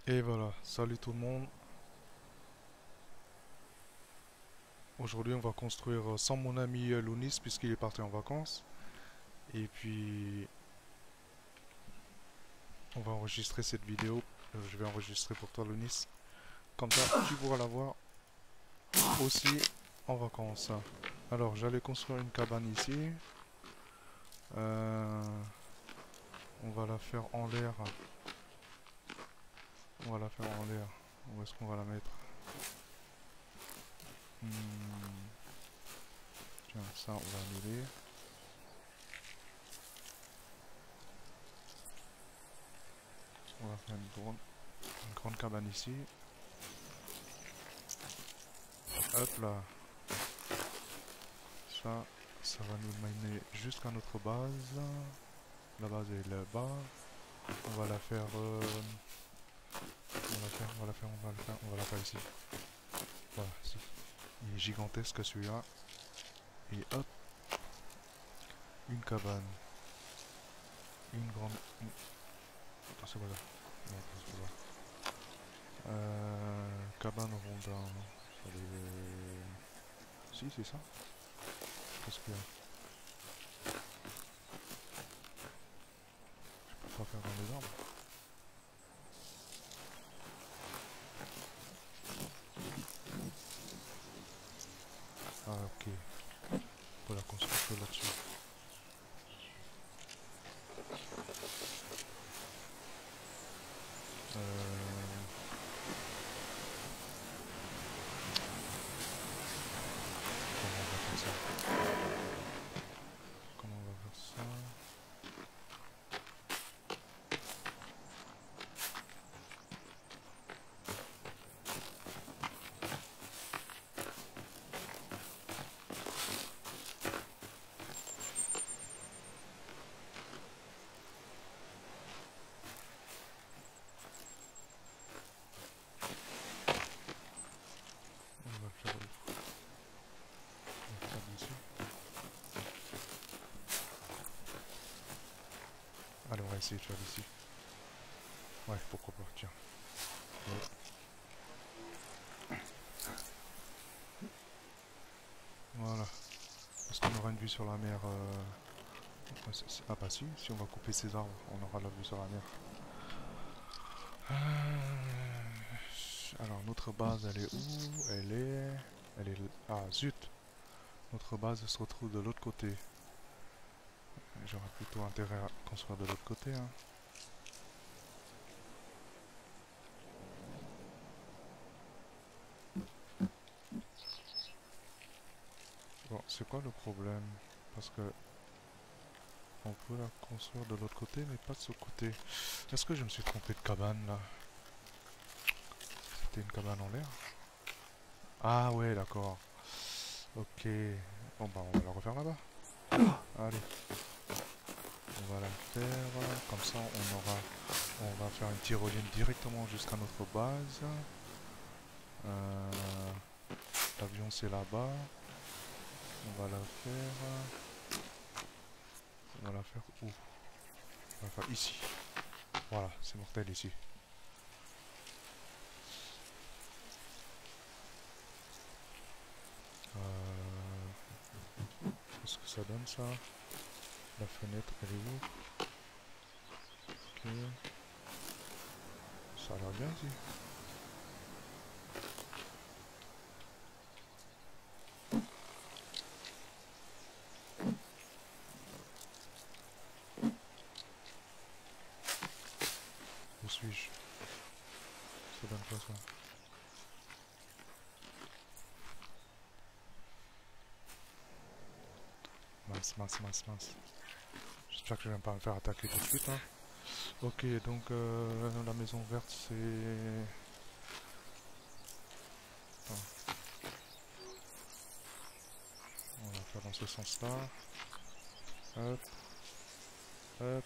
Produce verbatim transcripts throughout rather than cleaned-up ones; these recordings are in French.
Et voilà, salut tout le monde. Aujourd'hui, on va construire euh, sans mon ami euh, Lounis puisqu'il est parti en vacances. Et puis, on va enregistrer cette vidéo. Euh, je vais enregistrer pour toi, Lounis. Comme ça, tu pourras la voir aussi en vacances. Alors, j'allais construire une cabane ici. Euh, on va la faire en l'air. On va la faire en l'air. Où est-ce qu'on va la mettre? Hmm, Tiens, ça, on va annuler. On va faire une grande, une grande cabane ici. Hop là. Ça, ça va nous mener jusqu'à notre base. La base est là-bas. On va la faire, euh, on va la faire, on va la faire, on va la faire, on va la faire ici. Voilà, si. Il est gigantesque celui-là. Et hop, une cabane. Une grande... Une... Attends, c'est voilà. Non, c'est voilà. Euh, cabane rondin. Allez... Si, c'est ça. Qu'est-ce qu'il y a? Je peux pas faire dans les arbres. Ah, ok. On peut la construire là-dessus. Euh... Comment on va faire ça? Comment on va faire ça? On va le faire où? On va le faire d'ici. Allez, on va essayer de faire d'ici. Ouais, pourquoi pas, tiens. Ouais. Voilà. Est-ce qu'on aura une vue sur la mer euh... ouais, c'est- c'est- Ah bah si, si on va couper ces arbres, on aura la vue sur la mer. Euh, Alors, notre base, elle est où? Elle est... Elle est... Ah, zut! Notre base se retrouve de l'autre côté. J'aurais plutôt intérêt à construire de l'autre côté, hein. Bon, c'est quoi le problème? Parce que... On peut la construire de l'autre côté, mais pas de ce côté. Est-ce que je me suis trompé de cabane, là? C'était une cabane en l'air? Ah ouais, d'accord. Ok. Bon bah on va la refaire là-bas. Allez. On va la faire. Comme ça on aura... On va faire une tyrolienne directement jusqu'à notre base. Euh, L'avion c'est là-bas. On va la faire... On va la faire où? On va la faire ici. Voilà, c'est mortel ici. Euh, Qu'est-ce que ça donne ça? La fenêtre elle est où? Ok. Ça a l'air bien ici. Où suis-je? Ça donne quoi ça? Mince, mince, mince, mince. J'espère que je vais pas me faire attaquer tout de suite, hein. Ok, donc euh, la maison verte c'est... Attends, on va faire dans ce sens-là. Hop, hop.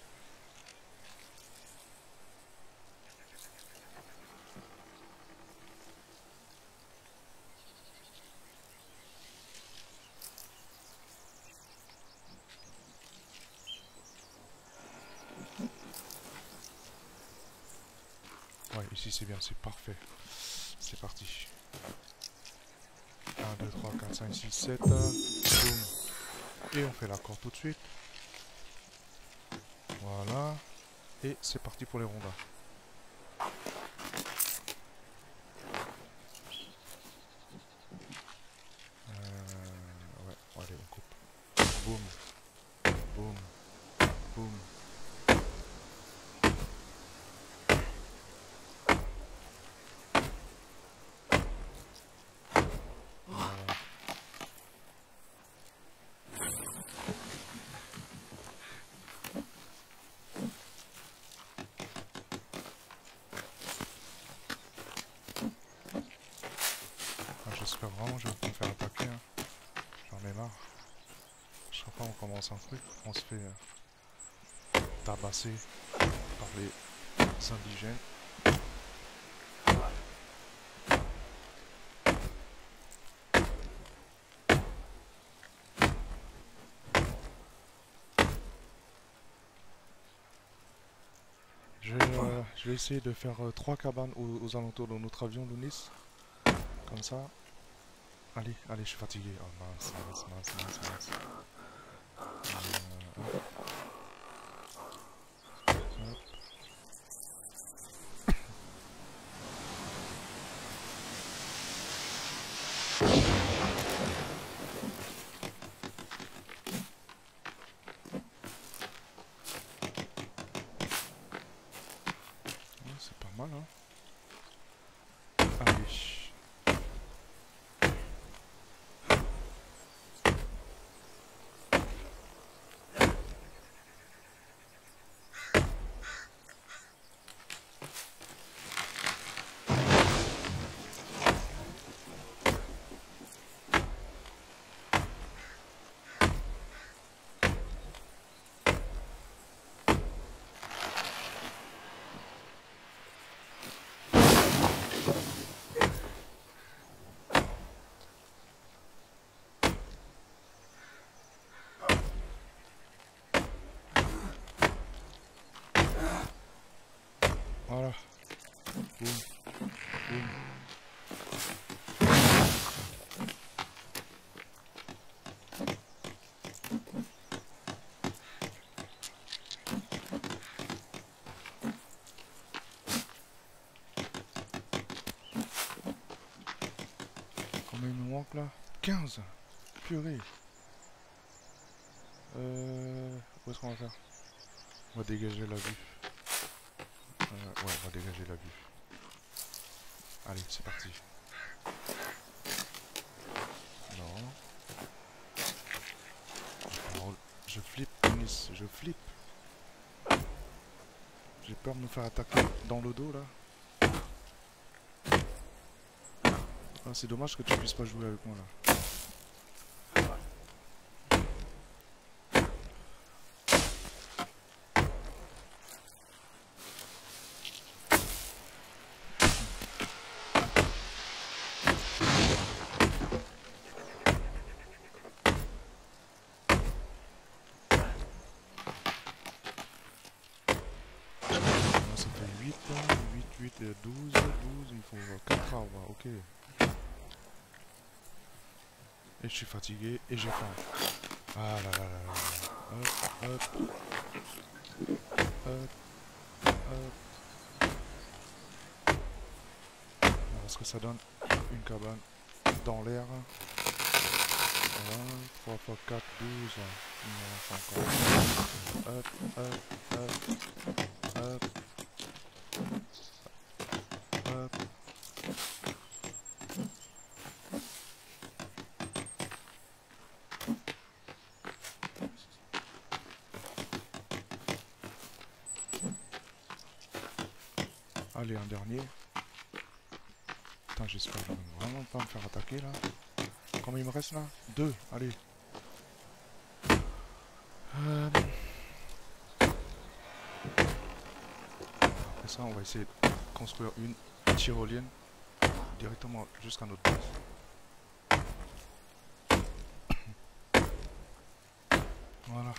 Ouais, ici ici c'est bien, c'est parfait. C'est parti. un, deux, trois, quatre, cinq, six, sept. Boum. Et on fait l'accord tout de suite. Voilà. Et c'est parti pour les rondins. Euh, ouais, allez, on coupe. Boum. Boum. Boum. Voilà. Ah, j'espère vraiment que je vais pas me faire attaquer. Hein. J'en ai marre. Chaque fois on commence un truc, on se fait euh, tabasser par les indigènes. Je, euh, je vais essayer de faire euh, trois cabanes aux, aux alentours de notre avion de Nice. Comme ça. Allez, allez, je suis fatigué. Oh mince, mince, mince, mince, mince. Euh, hop. Hop. Ouais, c'est pas mal, hein. Allez. Voilà. Boum. Boum. Combien il nous manque là? quinze. Purée. Euh... Où est-ce qu'on va faire? On va dégager la vue. Euh, ouais, on va dégager la vue. Allez, c'est parti. Non. Alors, je flippe, Nice, je flippe. J'ai peur de me faire attaquer dans le dos là. Ah, c'est dommage que tu puisses pas jouer avec moi là. Ça fait huit, huit, huit, douze, douze, il faut quatre arbres, ok. Et je suis fatigué et j'ai faim. Ah là là là là. Hop, hop. Hop, hop. Alors, est-ce que ça donne une cabane dans l'air? Voilà, trois fois quatre, douze. Il en manque encore. Hop, hop, hop. Hop. Hop. Allez, un dernier. Putain, j'espère que je vais vraiment pas me faire attaquer là. Combien il me reste là? Deux, allez. Euh... Après ça, on va essayer de construire une tyrolienne directement jusqu'à notre base. Voilà.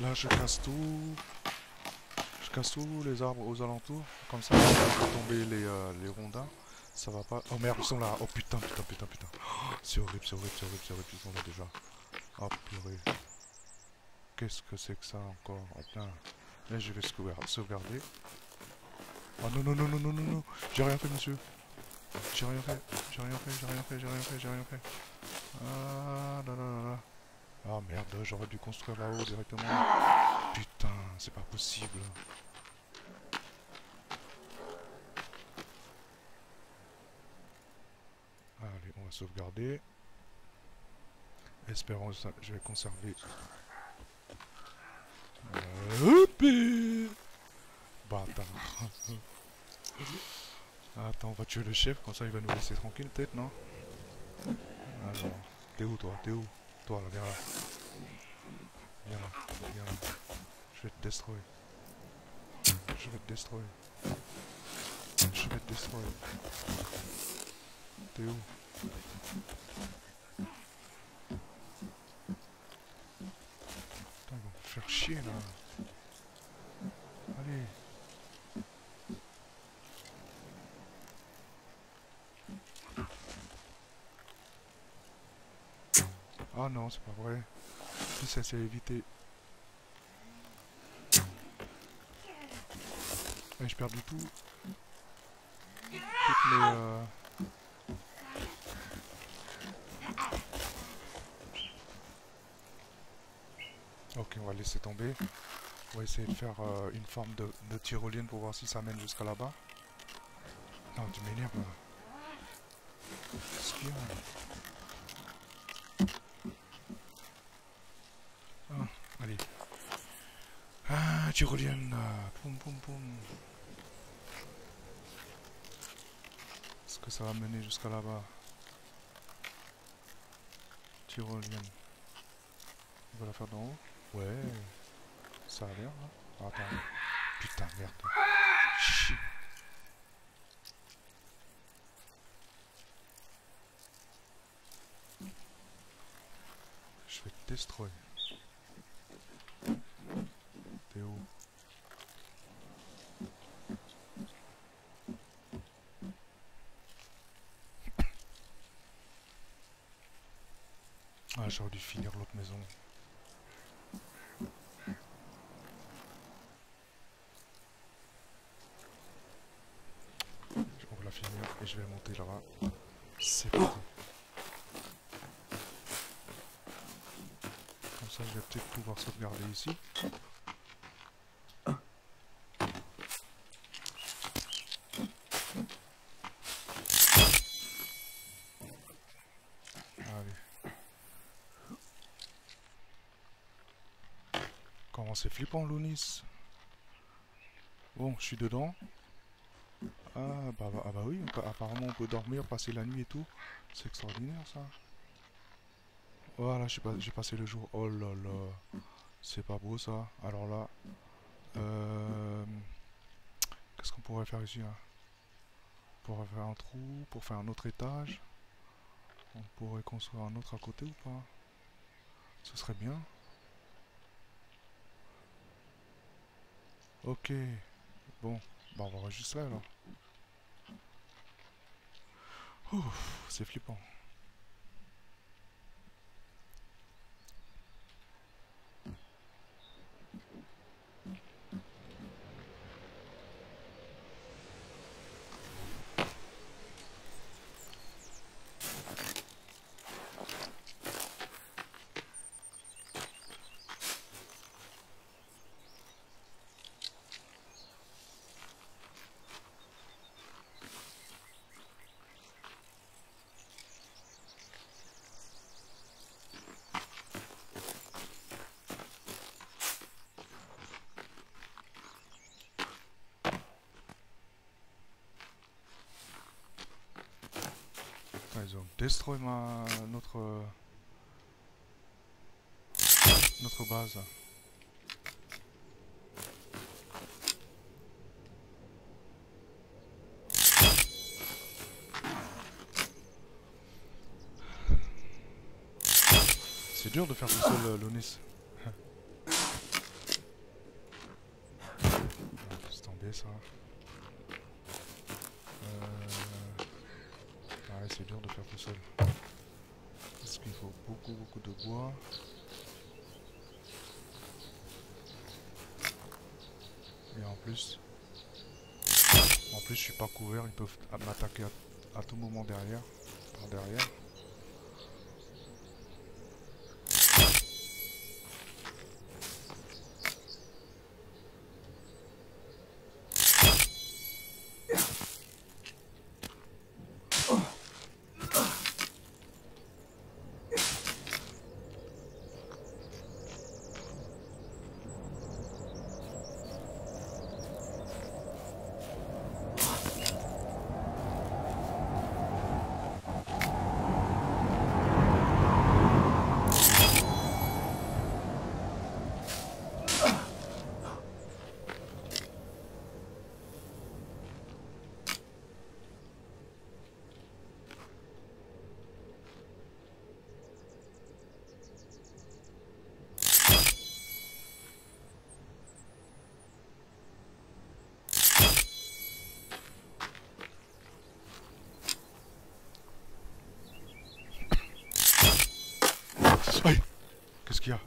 Là, je casse tout. Je casse tous les arbres aux alentours. Comme ça, on va tomber les, euh, les rondins. Ça va pas. Oh merde, ils sont là. Oh putain, putain, putain, putain. Oh, c'est horrible, c'est horrible, c'est horrible, c'est horrible. Ils sont là déjà. Oh purée. Qu'est-ce que c'est que ça encore? Oh, putain. Là, je vais sauvegarder. Oh non, non, non, non, non, non, non. J'ai rien fait, monsieur. J'ai rien fait. J'ai rien fait, j'ai rien fait, j'ai rien fait, j'ai rien fait. Ah là là là là. Ah merde, j'aurais dû construire là-haut directement. Putain, c'est pas possible. Allez, on va sauvegarder. Espérons que je vais conserver. Euh, Bâtard. Attends, on va tuer le chef, comme ça il va nous laisser tranquille peut-être, non? Alors, t'es où toi? T'es où? Toi là, viens là. Viens là, viens là. Je vais te destroy. Je vais te destroy. Je vais te destroy. T'es où? Putain, ils vont me faire chier là. Allez. Ah non, c'est pas vrai. Si ça s'est évité. Et je perds du tout. Toutes mes... Euh... Ok, on va laisser tomber. On va essayer de faire euh, une forme de, de tyrolienne pour voir si ça mène jusqu'à là-bas. Non, tu m'énerves là. Qu'est-ce qu'il y a? Ah, allez. Ah, tyrolienne là. Poum poum poum. Est-ce que ça va mener jusqu'à là-bas? Tyrolienne. On va la faire d'en haut? Ouais. Ça a l'air là. Attends. Putain, merde. Chut. Je vais te destroy. T'es où? Ah, j'aurais dû finir l'autre maison. On va la finir et je vais monter là-bas. C'est parti. Comme ça, je vais peut-être pouvoir sauvegarder ici. Allez. Comment c'est flippant, Lounis. Bon, je suis dedans. Ah bah, bah, ah bah oui, apparemment on peut dormir, passer la nuit et tout. C'est extraordinaire ça. Voilà, j'ai pas, j'ai passé le jour. Oh là là. C'est pas beau ça. Alors là. Euh, Qu'est-ce qu'on pourrait faire ici hein? On pourrait faire un trou pour faire un autre étage. On pourrait construire un autre à côté ou pas? Ce serait bien. Ok. Bon, bah on va enregistrer alors. Ouf, c'est flippant. Ils ont destroy ma notre notre base. C'est dur de faire tout seul, euh, Lonis. c'est dur de faire tout seul. Parce qu'il faut beaucoup beaucoup de bois. Et en plus, en plus je suis pas couvert, ils peuvent m'attaquer à, à tout moment derrière, par derrière. Aïe! Qu'est-ce qu'il y a?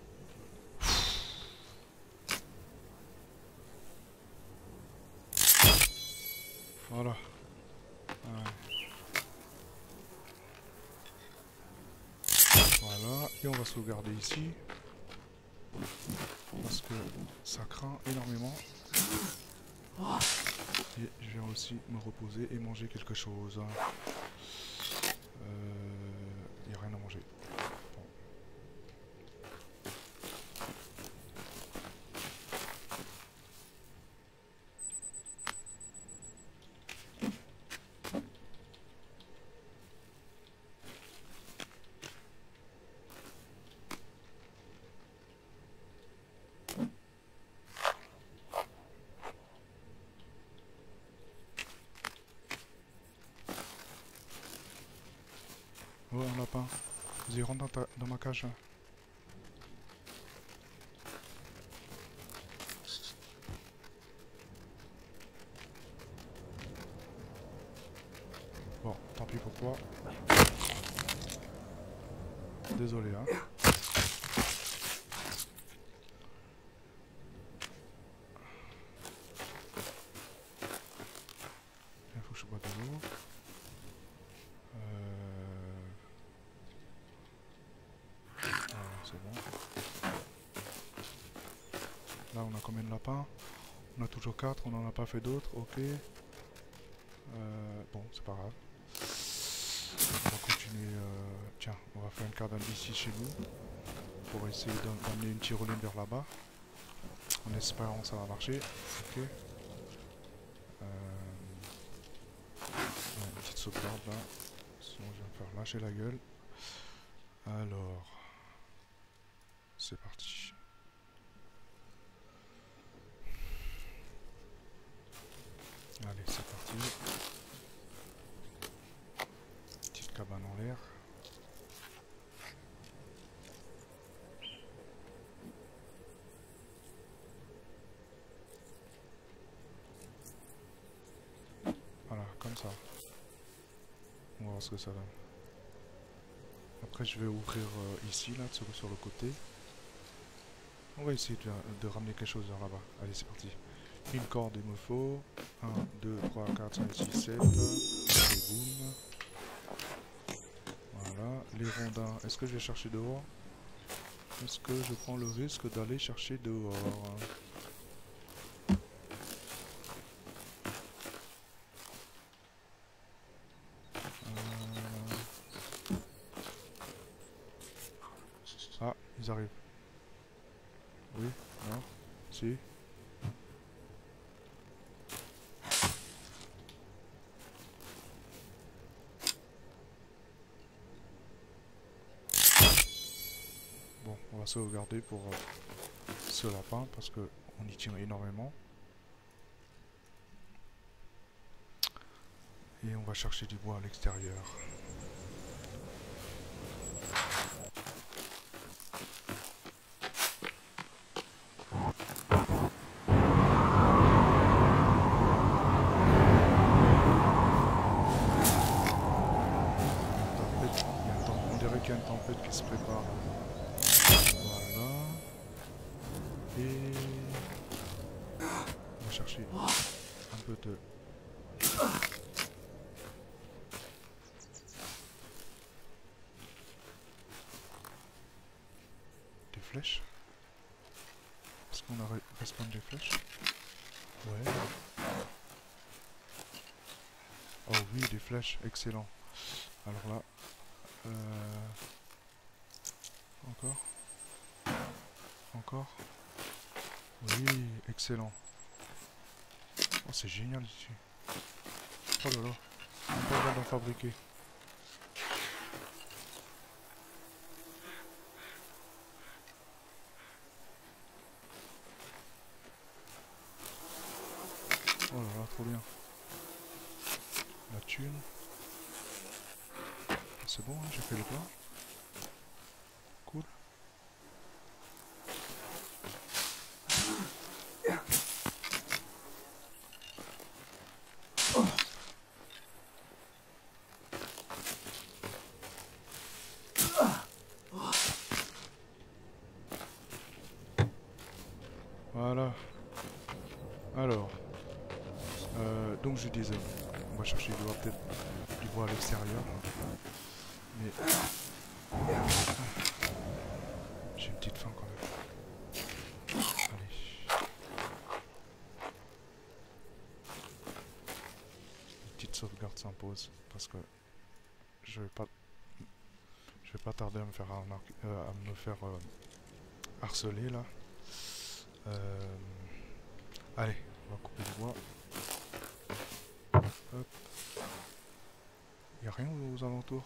Voilà. Ouais. Voilà. Et on va sauvegarder ici. Parce que ça craint énormément. Et je viens aussi me reposer et manger quelque chose. Il euh, n'y a rien à manger. Bon. Oh, un lapin. Vas-y, rentre dans, ta, dans ma cage. Bon, tant pis pour toi. Désolé, hein. Il faut que je bois de l'eau. C'est bon. Là on a combien de lapins? On a toujours quatre, on n'en a pas fait d'autres, ok. Euh, bon, c'est pas grave. On va continuer. Euh, tiens, on va faire une cardane ici chez nous. Pour essayer d'amener une tyroline vers là-bas. En espérant que ça va marcher. Ok. Euh, ouais, une petite sauvegarde là. Sinon je vais me faire lâcher la gueule. Alors. C'est parti. Allez, c'est parti. Petite cabane en l'air. Voilà, comme ça. On va voir ce que ça donne. Après, je vais ouvrir euh, ici, là, sur, sur le côté. On va essayer de, de ramener quelque chose vers là-bas. Allez, c'est parti. Une corde, il me faut. un, deux, trois, quatre, cinq, six, sept. Et boum. Voilà. Les rondins. Est-ce que je vais chercher dehors? Est-ce que je prends le risque d'aller chercher dehors? euh... Ah, ils arrivent. Oui, non, si. Bon, on va sauvegarder pour euh, ce lapin parce que on y tient énormément. Et on va chercher du bois à l'extérieur. qu'il y a une tempête qui se prépare. Voilà. Et on va chercher un peu de... des flèches. Est-ce qu'on a respawn des flèches? Ouais. Oh oui, des flèches, excellent. Alors là, euh... encore, encore. Oui, excellent. Oh, c'est génial ici. Oh là là, on peut pas d'en fabriquer. Oh là là, trop bien. La thune. C'est bon, hein, j'ai fait le plein. Cool. Voilà. Alors. Euh, donc je disais, on va chercher du bois, peut-être du bois à l'extérieur. Mais j'ai une petite faim quand même. Allez. Une petite sauvegarde s'impose parce que je vais pas, je vais pas tarder à me faire arnaquer, euh, à me faire euh, harceler là. Euh, allez, on va couper du bois. Hop. Y a rien aux alentours.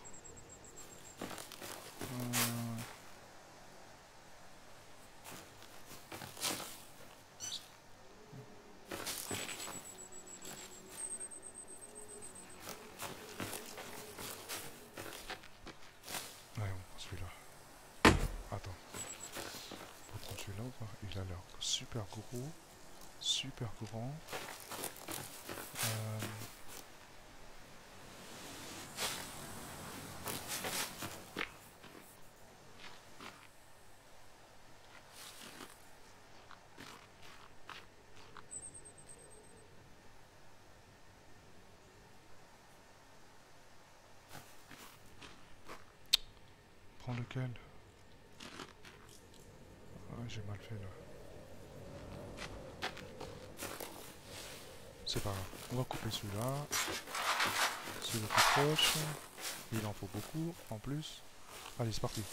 Euh... Ouais, on prend celui-là. Attends. On prend celui-là ou pas? Il a l'air super gros. Super grand. Euh... Prends lequel? Ah, j'ai mal fait là. C'est pas grave. On va couper celui-là. Celui-là plus proche. Il en faut beaucoup en plus. Allez, c'est parti.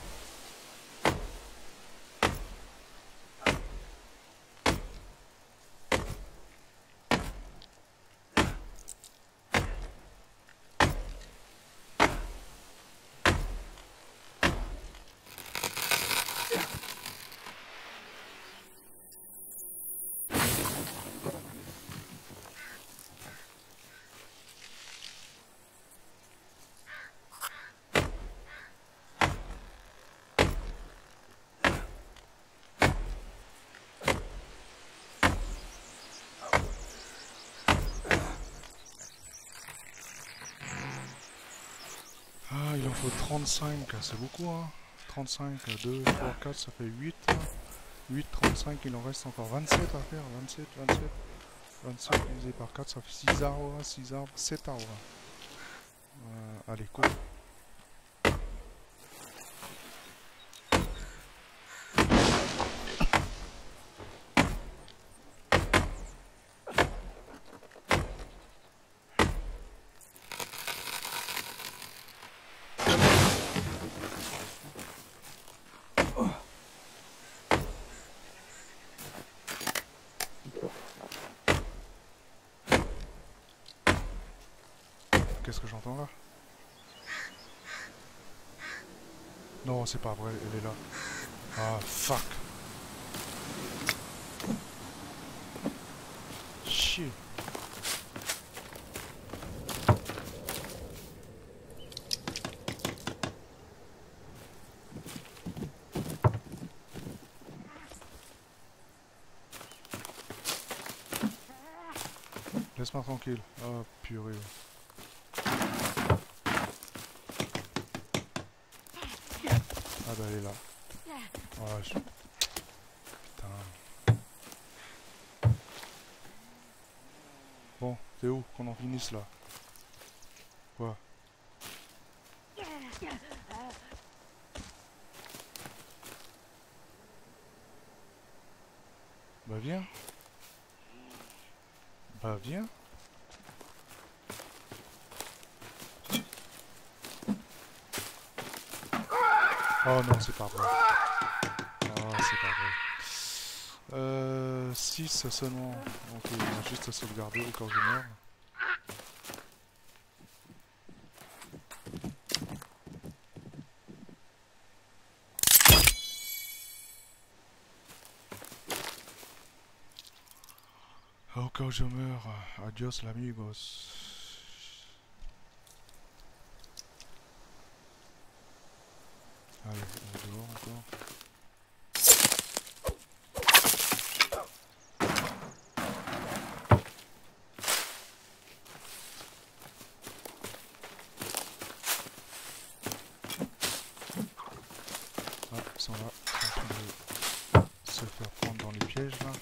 Ah, il en faut trente-cinq, c'est beaucoup hein. trente-cinq, deux, trois, quatre, ça fait huit. huit, trente-cinq, il en reste encore vingt-sept à faire. vingt-sept, vingt-sept, vingt-sept divisé par quatre, ça fait six arbres, six arbres, sept arbres. Euh, allez, cours. Qu'est-ce que j'entends là? Non, c'est pas vrai, elle est là. Ah, fuck. Chier. Laisse-moi tranquille. Oh, purée. bah elle est là. Oh, je... Putain. Bon, c'est où qu'on en finisse là? Quoi? Bah viens. Bah viens. Oh non, c'est pas vrai. Oh, c'est pas vrai. Euh... six seulement. Ok, on va juste à sauvegarder au cas où je meurs. Au cas où je meurs. Adios, l'amigos. Allez, on est dehors encore. Ah, ils sont là, ils sont en train de se faire prendre dans les pièges là.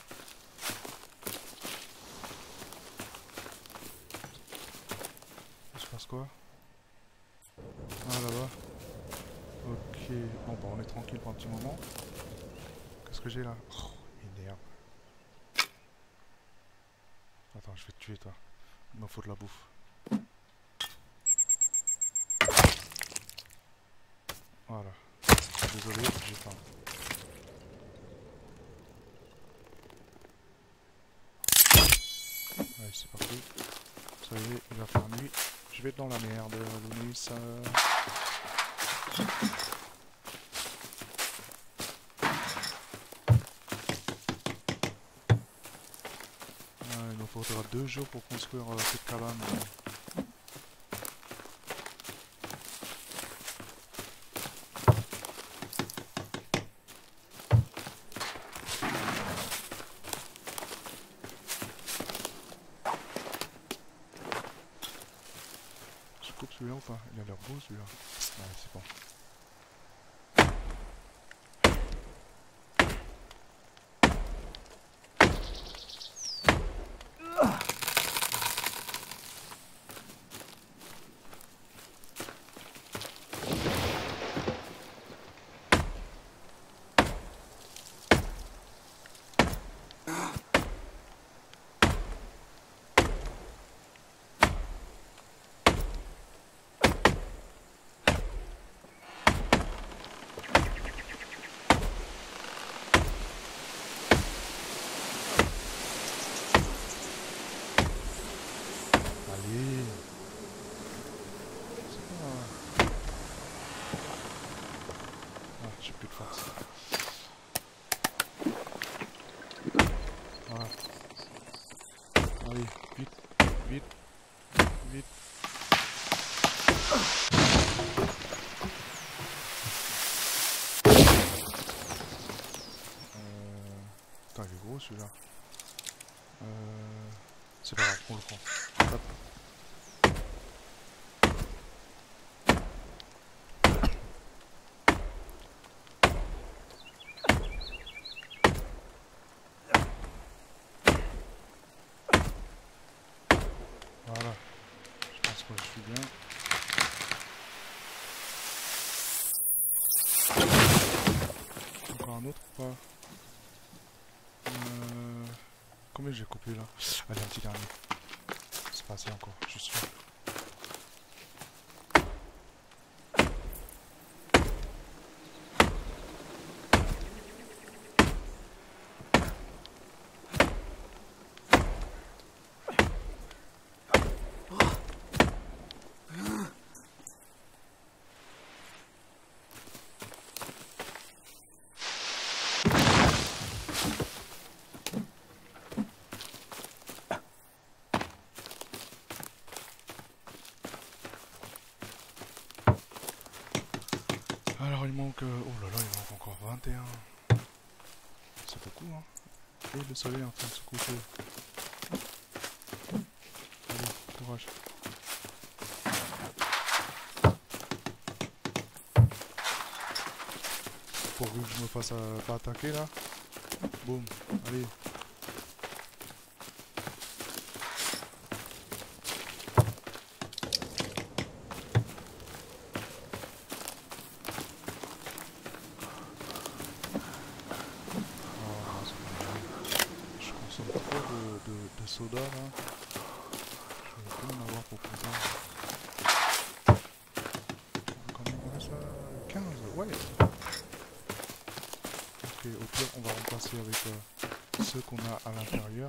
Il se passe quoi? Ah là-bas. Ok, bon bah on est tranquille pour un petit moment. Qu'est-ce que j'ai là? Oh, il énerve. Attends, je vais te tuer toi. Il me faut de la bouffe. Voilà. Désolé, j'ai faim. Allez, c'est parti. Ça y est, il va faire nuit. Je vais être dans la merde, Lounis. Ça... Ah, il nous faudra deux jours pour construire euh, cette cabane. Je coupe celui-là ou pas? Il a l'air beau celui-là. Ouais, c'est bon. Allez. C'est pas... Ah, j'ai plus de force. Voilà. Allez, vite, vite, vite. Euh... Putain, il est gros celui-là. Euh... C'est pas grave, on le prend. Hop. Voilà. Je pense que je suis bien. Encore un autre ou pas? euh... Combien j'ai coupé là? Allez, un petit dernier. C'est pas assez encore, je suis sûr. Alors il manque... euh, Oh là là, il manque encore vingt et un. C'est beaucoup, hein. Et le soleil est en train de se coucher. Allez, courage. me fasse euh, pas attaquer là. Boum, allez. Oh, c'est pas vrai. Je consomme trop de, de, de soda là. Je vais plus en avoir pour plus tard. Combien il me reste là? quinze, ouais. Ok, au pire, on va remplacer avec euh, ceux qu'on a à l'intérieur.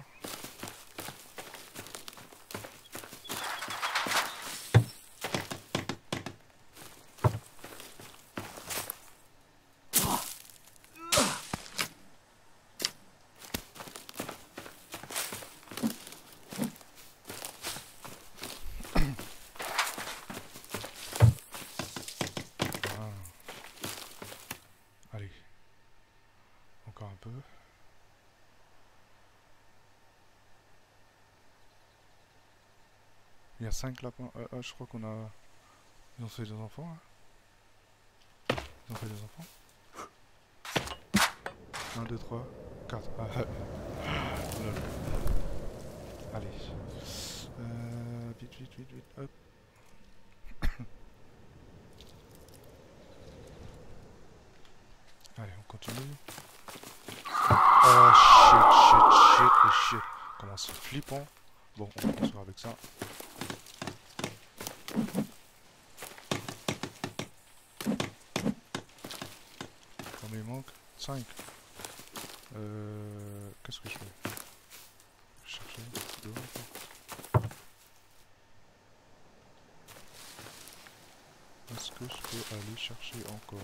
Ah. Allez, encore un peu. Il y a cinq lapins. Euh, euh, je crois qu'on a... Ils ont fait des enfants. Hein. Ils ont fait des enfants. un, deux, trois, quatre. Ah, lol. Allez. Euh, vite, vite, vite, vite. Hop. Allez, on continue. Oh shit, shit, shit, et shit. Comment c'est flippant. Bon, on va construire avec ça. Combien il manque? cinq. Euh, Qu'est-ce que je fais? Chercher dehors. Est-ce que je peux aller chercher encore?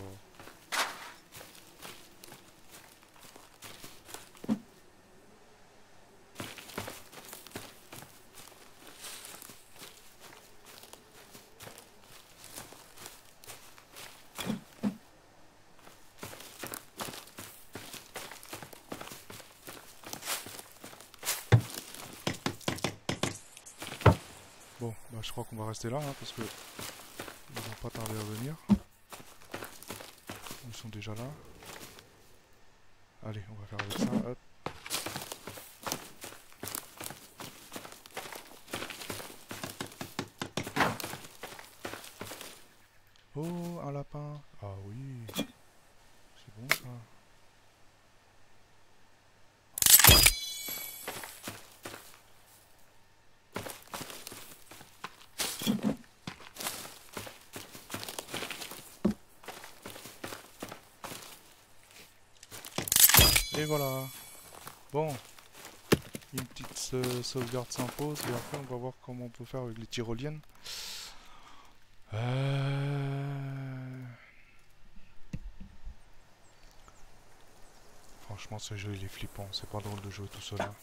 Bon, bah je crois qu'on va rester là, hein, parce que ils vont pas tarder à venir. Ils sont déjà là. Allez, on va faire avec ça. Hop. Oh, un lapin. Ah oui. C'est bon ça. Et voilà. Bon. Une petite euh, sauvegarde s'impose et après on va voir comment on peut faire avec les tyroliennes. Euh... Franchement ce jeu il est flippant, c'est pas drôle de jouer tout seul là.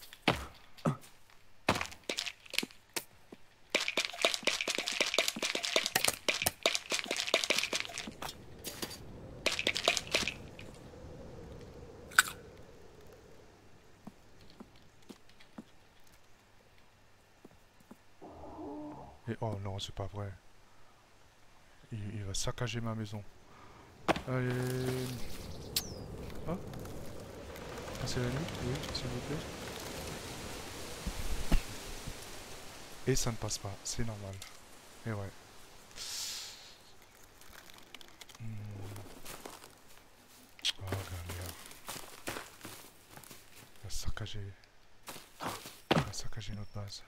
Et oh non c'est pas vrai. Il, il va saccager ma maison. Allez. Oh. C'est la nuit? Oui, s'il vous plaît. Et ça ne passe pas, c'est normal. Et ouais. Hmm. Oh galère. Il va saccager. Il va saccager notre base.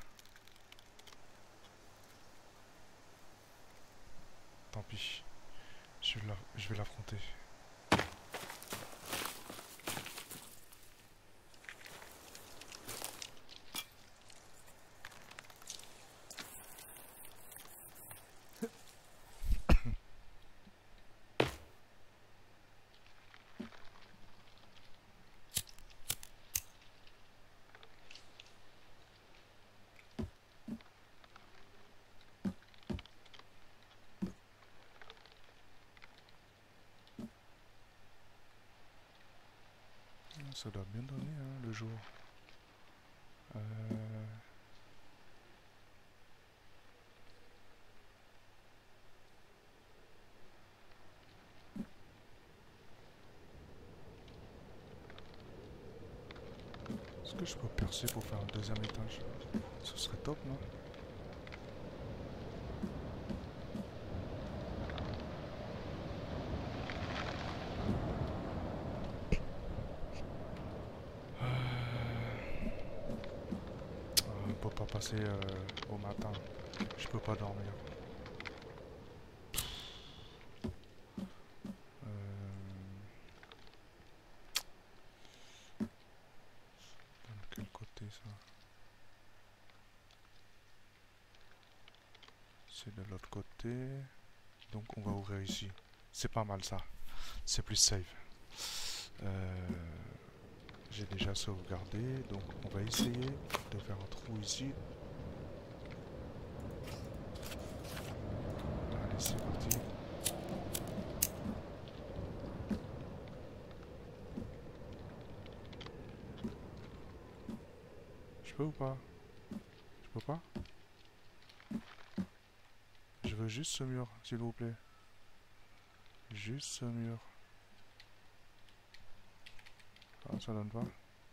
Tant pis. Je vais l'affronter. Ça doit bien donner hein, le jour. Euh... que je peux percer pour faire un deuxième étage? Ce serait top, non? On peut pas passer euh, au matin. Je peux pas dormir. Euh... De quel côté ça? C'est de l'autre côté. Donc on va ouvrir ici. C'est pas mal ça. C'est plus safe. Euh... J'ai déjà sauvegardé. Donc on va essayer de faire un trou ici. Allez, c'est parti. Je peux ou pas? Je peux pas? Je veux juste ce mur, s'il vous plaît. Juste ce mur. Ah, ça donne pas.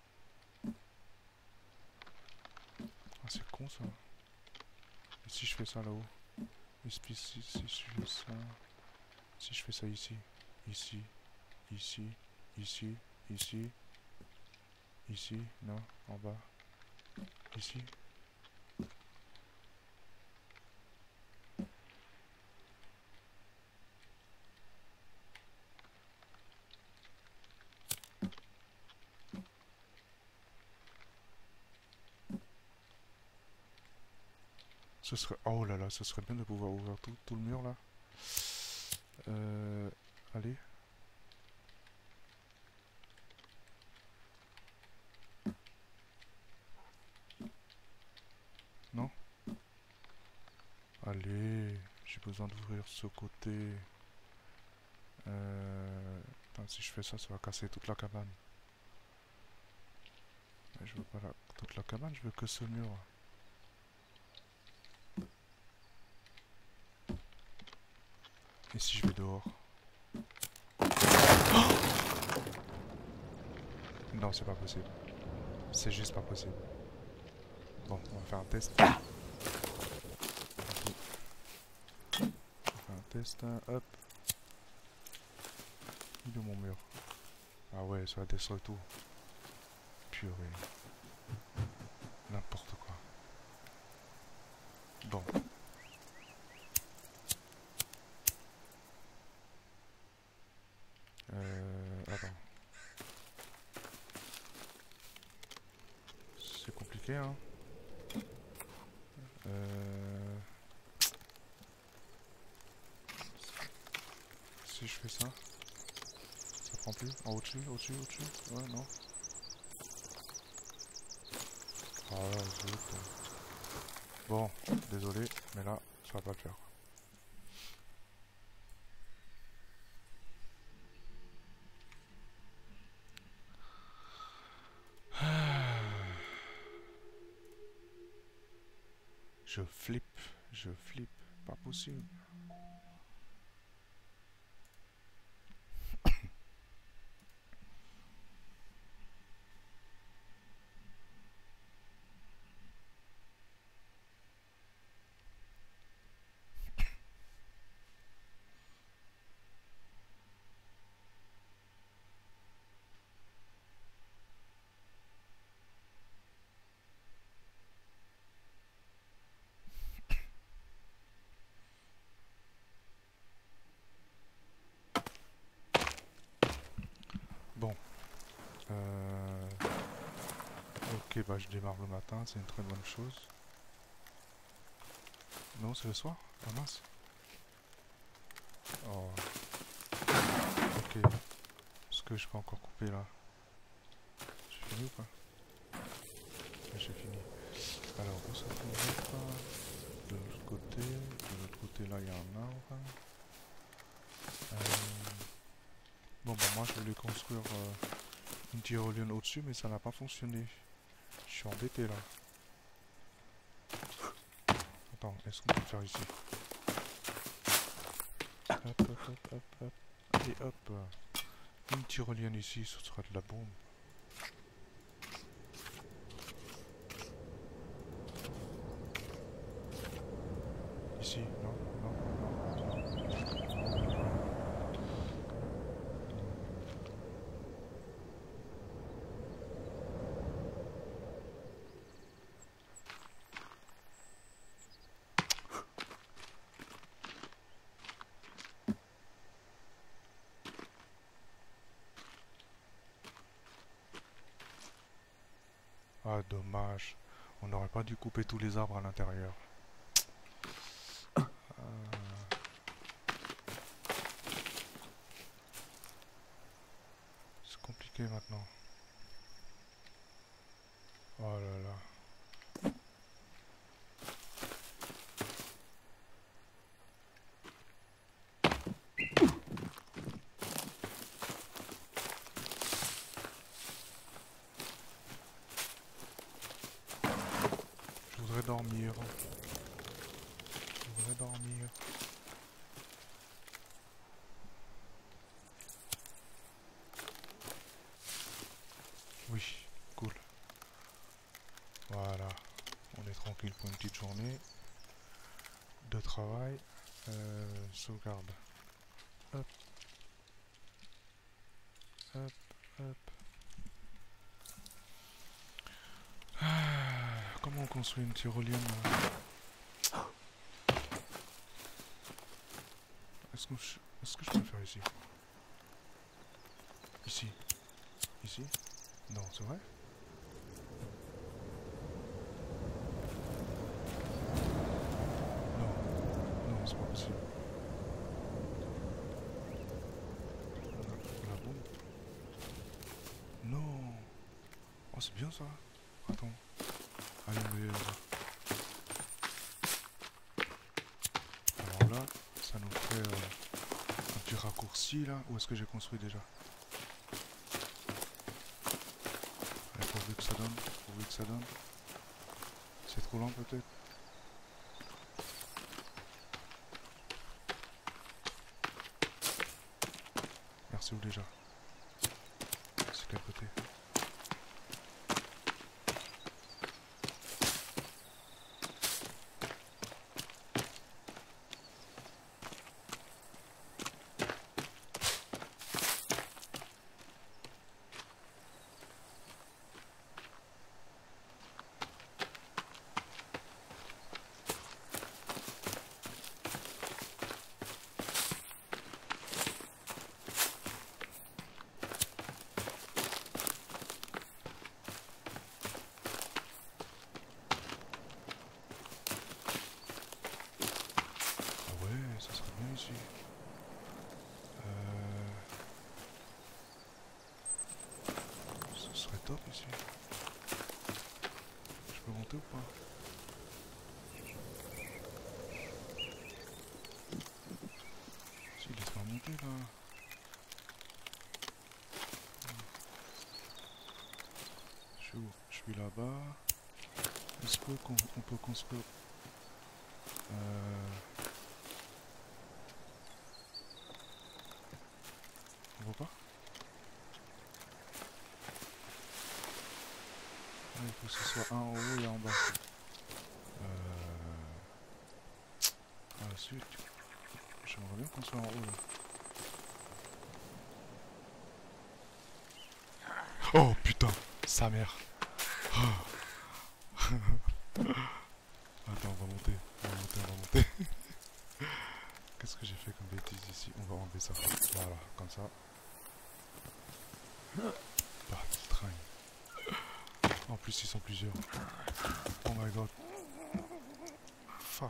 Ah, c'est con ça. Et si je fais ça là-haut? Et si, si, si je fais ça... Si je fais ça ici, ici, ici, ici, ici, ici, non, en bas, ici. Ce serait... Oh là là, ce serait bien de pouvoir ouvrir tout, tout le mur là. Euh... Allez. Non? Allez, j'ai besoin d'ouvrir ce côté. Euh... Attends, si je fais ça, ça va casser toute la cabane. Mais je veux pas la... toute la cabane, je veux que ce mur. Et si je vais dehors? Non, c'est pas possible. C'est juste pas possible. Bon, on va faire un test. On va faire un test. Hop. Il est mon mur. Ah ouais, ça va détruire tout. Purée. N'importe quoi. Bon. Euh... Attends. C'est compliqué, hein. Euh... Si je fais ça, ça prend plus. En au-dessus, au-dessus, au-dessus. Ouais, non. Ah, zut. Bon, désolé, mais là, ça va pas le faire. Je flippe, je flippe, pas possible. Bon. Euh... Ok, bah je démarre le matin, c'est une très bonne chose. Non, c'est le soir? Ah mince. Oh. Ok. Est-ce que je peux encore couper là? J'ai fini ou pas? Ouais, j'ai fini. Alors, où ça peut être? De l'autre côté. De l'autre côté là, il y a un arbre. Euh... Bon, bah moi je voulais construire euh, une tyrolienne au-dessus, mais ça n'a pas fonctionné. Je suis embêté là. Attends, est-ce qu'on peut le faire ici? Hop, hop, hop, hop, hop. Allez, hop. Une tyrolienne ici, ce sera de la bombe. Ici, non, non, non, non. Ah, dommage. On n'aurait pas dû couper tous les arbres à l'intérieur. C'est compliqué maintenant. Oh là là. Je voudrais dormir. Je voudrais dormir. Oui, cool. Voilà. On est tranquille pour une petite journée de travail. Euh, sauvegarde. Hop. Hop, hop. Ah, comment on construit une tyrolienne là? Est-ce que, je... Est-ce que je peux le faire ici? Ici? Ici? Non, c'est vrai? Non, non, c'est pas possible. La, la bombe? Non! Oh, c'est bien ça! Attends. Allez, mais... Alors là, ça nous fait euh, un petit raccourci là. Où est-ce que j'ai construit déjà? Allez, pourvu que ça donne, pourvu que ça donne. C'est trop lent peut-être. Merci où déjà? C'est quel côté? Ça serait bien ici. Euh... Ce serait top ici. Je peux monter ou pas? Si, laisse-moi monter là. Je suis où? Je suis là-bas. Est-ce qu'on on peut construire... Euh... On voit pas? Ah, il faut que ce soit un en haut et un en bas. Euh... Ah, zut. J'aimerais bien qu'on soit en haut là. Oh putain, sa mère. Oh. Attends, on va monter, on va monter, on va monter. Qu'est-ce que j'ai fait comme bêtise ici? On va enlever ça. Voilà, comme ça. Bah, il traîne. En plus, ils sont plusieurs. Oh my god. Fuck.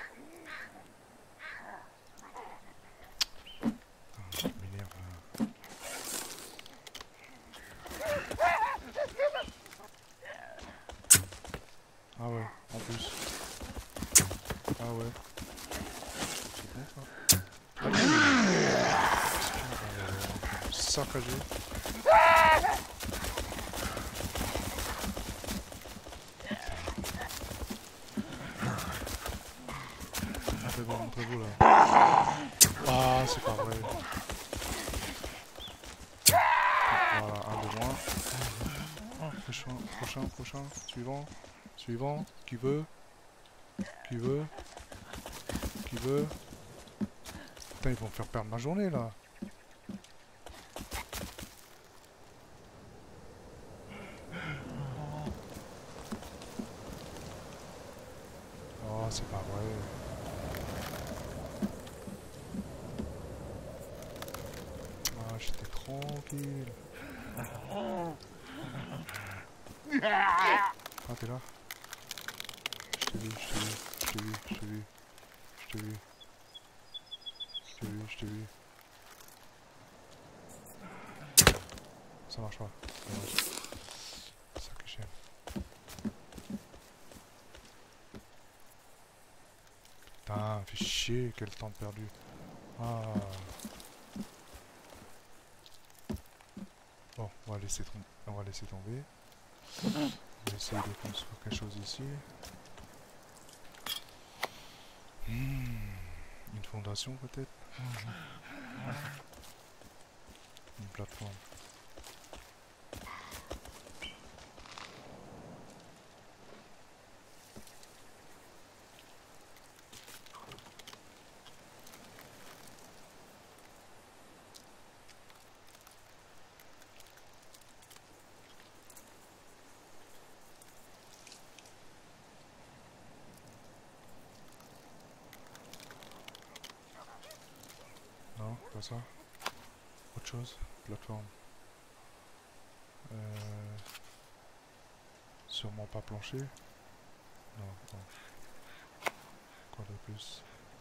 Putain, ça m'énerve là. Ah ouais, en plus. Ah ouais. C'est bon ça. Ah, saccagé. Ah, c'est bon, montrez-vous là. Ah, c'est pas vrai. Voilà, un de moins. Oh, prochain, prochain, prochain, suivant, suivant, qui veut, qui veut. qui veut. Putain, ils vont me faire perdre ma journée là. Oh, c'est pas vrai. Ah, j'étais tranquille. Ah, t'es là? Je t'ai vu, je t'ai vu, je t'ai vu, je t'ai vu, je t'ai vu, je t'ai vu, je t'ai vu. Ça marche pas. C'est ça que j'aime. Putain, fait chier, quel temps perdu. Ah. Bon, on va laisser tomber. On va laisser tomber. On va essayer de construire quelque chose ici. Hmm, une fondation peut-être. Une plateforme. Non, pas ça. Autre chose. Plateforme. Euh, sûrement pas plancher. Non, non. Quoi de plus?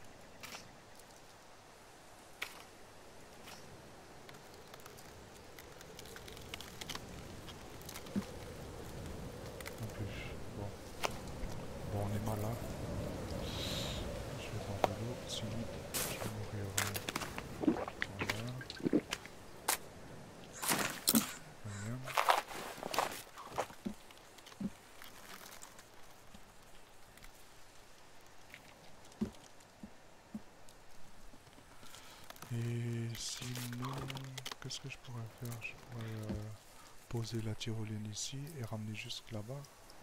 Non plus. Bon. Bon, on est mal là. Je vais boire de l'eau. Sinon, je vais mourir. Voilà. Miam. Et sinon, qu'est-ce que je pourrais faire? Je pourrais euh, poser la tyrolienne ici et ramener jusque là-bas.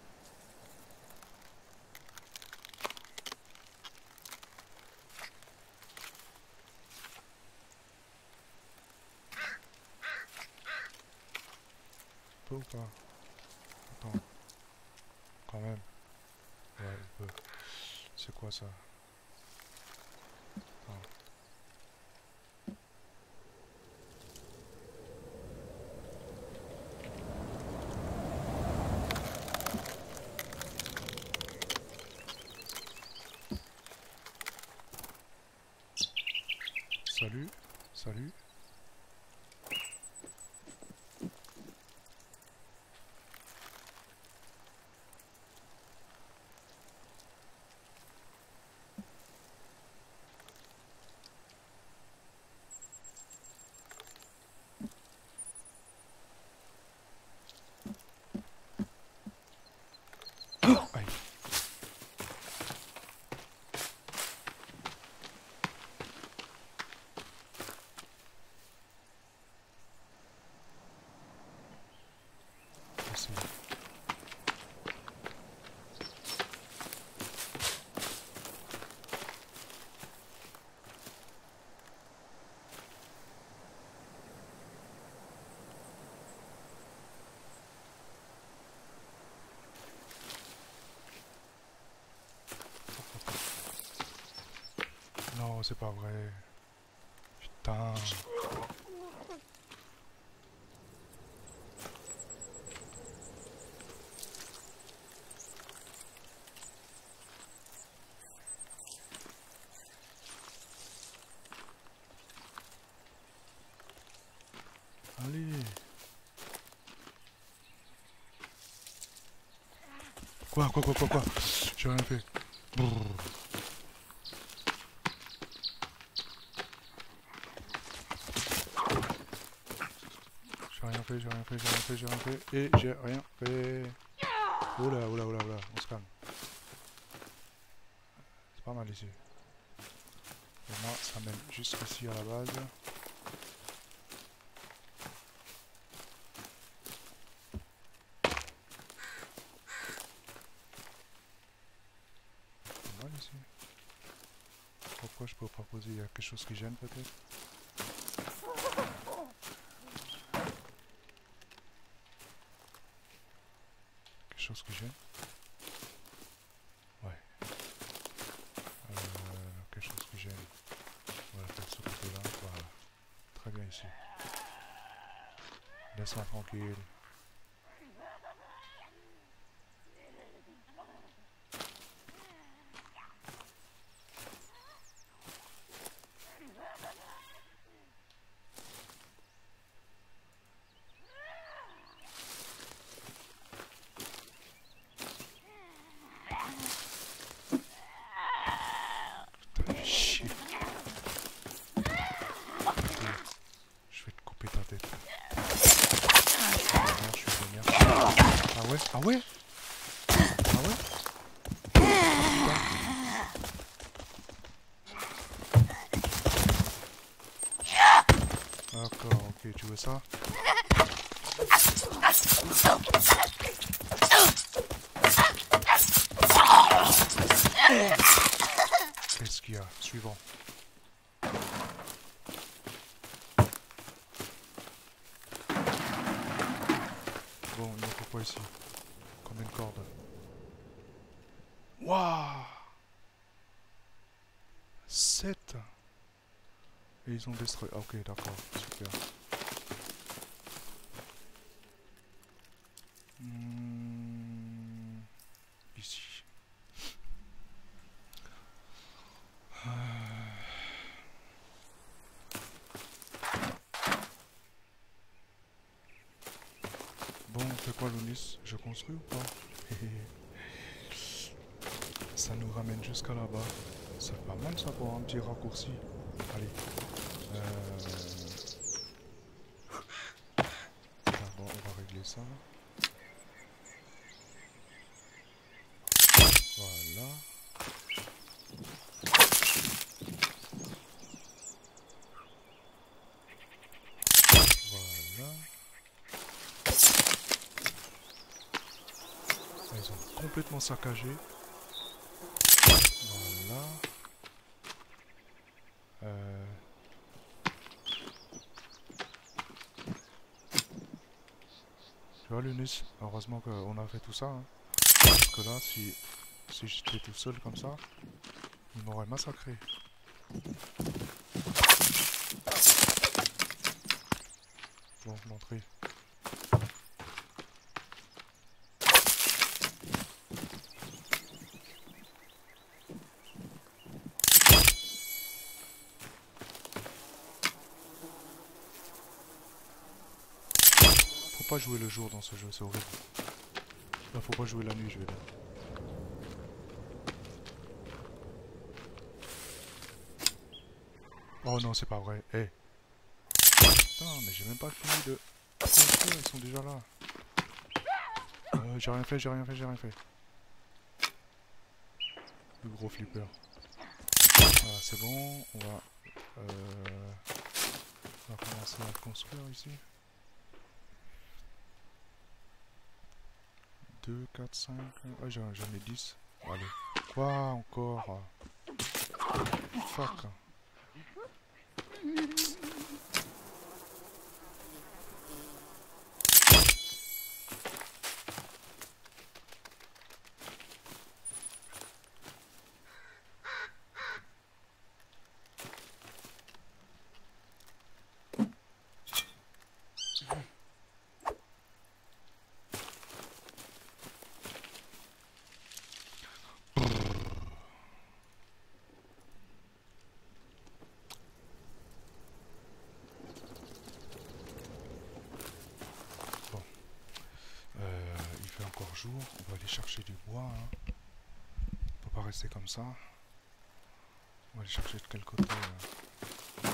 Peut ou pas? Attends, quand même. Ouais, il peut. C'est quoi ça? Attends. Salut, salut. Aïe. Merci. Non, c'est pas vrai. Putain. Allez. Quoi, quoi, quoi, quoi, quoi? J'ai rien fait. Brrr. J'ai rien fait, j'ai rien fait, j'ai rien fait, j'ai rien fait. Et j'ai rien fait. Oula, oula, oula, oula. On se calme. C'est pas mal ici. Et moi, ça mène jusqu'ici à la base. Pas mal ici. Pourquoi je peux pas poser? Il y a quelque chose qui gêne peut-être? Quelque chose qui gêne? Ouais. Euh, quelque chose qui gêne. Voilà, faire ce côté-là. Voilà. Très bien ici. Laisse-moi tranquille. Putain, chier. Je vais te couper ta tête. Je suis vénère. Ah ouais? Ah ouais? Ah ouais? D'accord, ok, tu veux ça? Qu'est-ce qu'il y a? Suivant. Bon, il y a pourquoi ici? Combien de cordes? Waouh! sept! Et ils ont détruit. Ah, ok, d'accord, super. Hmm, ici. Bon, on fait quoi, Lounis? Je construis ou pas? Ça nous ramène jusqu'à là-bas. C'est pas mal ça pour un petit raccourci. Allez. Euh... D'abord, on va régler ça. Voilà. Voilà. Ils ont complètement saccagé. Voilà. Euh... Tu vois, Lunus, heureusement qu'on a fait tout ça. Hein. Parce que là, si, si j'étais tout seul comme ça, il m'aurait massacré. Bon, l'entrée. Faut pas jouer le jour dans ce jeu, c'est horrible. Là, faut pas jouer la nuit, je vais dire. Oh non, c'est pas vrai. Eh. Hey. Putain, mais j'ai même pas fini de construire, ils sont déjà là. Euh, j'ai rien fait, j'ai rien fait, j'ai rien fait. Le gros flipper. Voilà, c'est bon. On va, euh, on va commencer à construire ici. deux, quatre, cinq. Ah, j'en ai dix. Allez. Quoi encore? Fuck. Jour, on va aller chercher du bois. Hein. On peut pas rester comme ça. On va aller chercher de quel côté euh...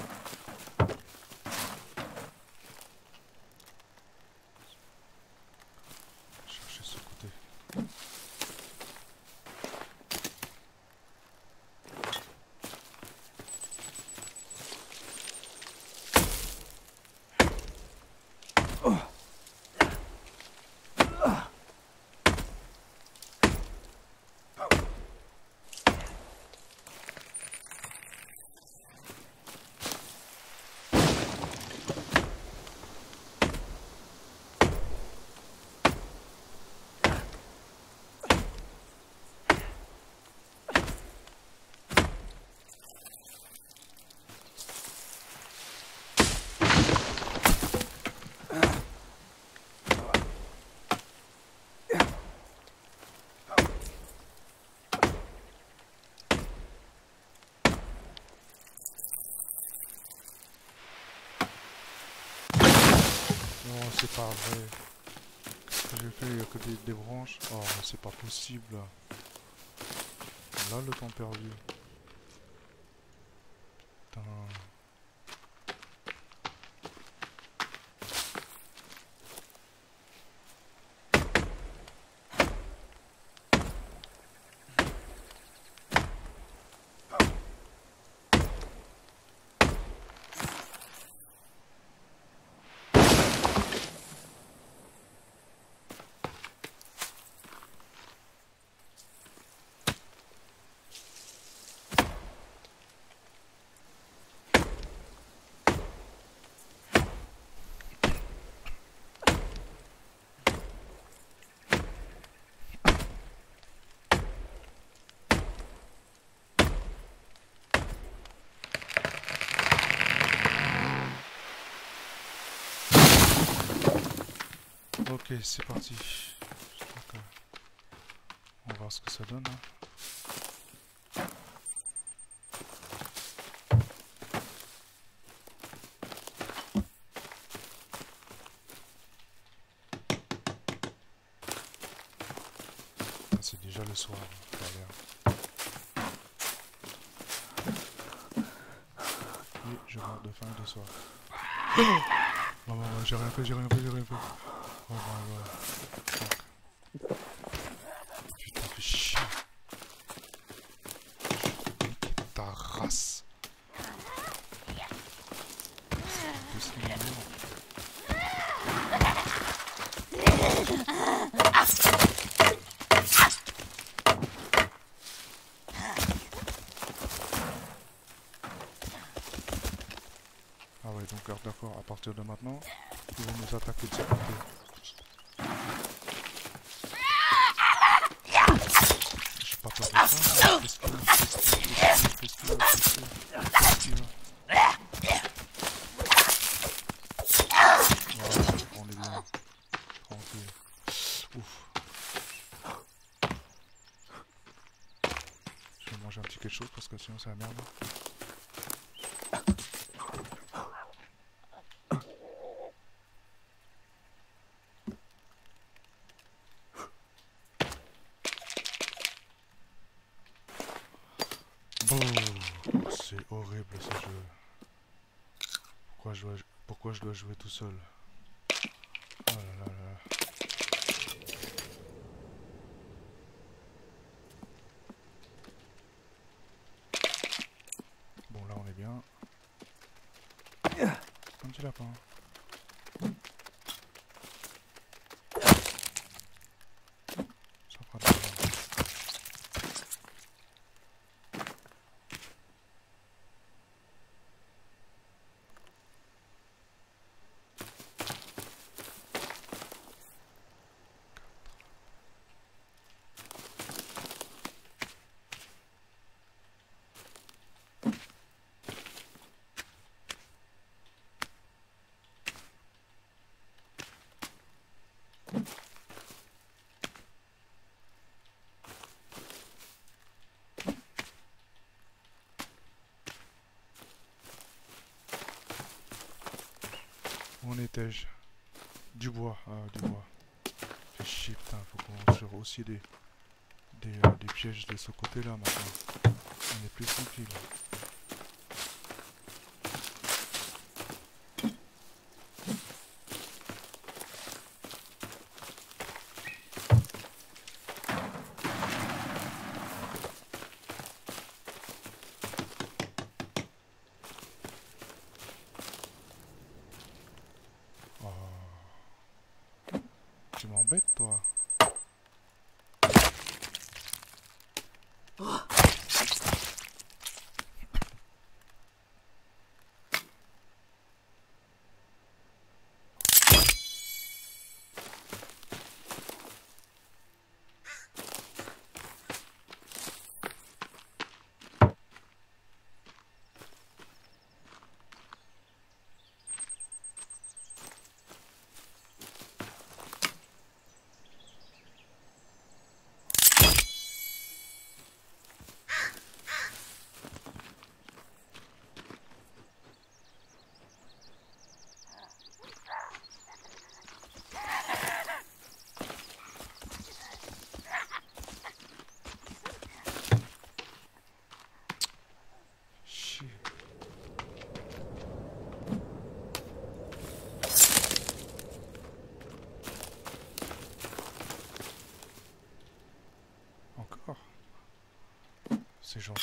Chercher ce côté. c'est pas vrai. Qu'est-ce que j'ai fait? Il y a que des, des branches. Oh, mais c'est pas possible. Là, le temps perdu. Putain. Ok, c'est parti. Je crois que... On va voir ce que ça donne. Hein. C'est déjà le soir, ça a l'air. Et je meurs de faim et de soif. Oh non, non, non, j'ai rien fait, j'ai rien fait, j'ai rien fait. Oh, ouais, ouais. Putain, fais chier. Je vais niquer ta race. C'est pas possible. Ah ouais, donc garde d'accord, à partir de maintenant, ils vont nous attaquer de ce côté. J'ai pas peur de ça. Qu'est-ce qu'il y a? Qu'est-ce qu'il y a? Qu'est-ce qu'il y a? Qu'est-ce qu'il y a? Voilà, on est bien. Tranquille. Ouf. Je vais manger un petit quelque chose parce que sinon c'est la merde. Oh, c'est horrible ce jeu. Pourquoi je dois, pourquoi je dois jouer tout seul? Oh là là là. Bon là on est bien. Un petit lapin. Ça fera de la viande. Où en étais-je? Du bois, ah du bois. Fait chier, putain, faut qu'on se aussi des, des, euh, des pièges de ce côté-là maintenant. On est plus tranquille. Tu m'embêtes, toi.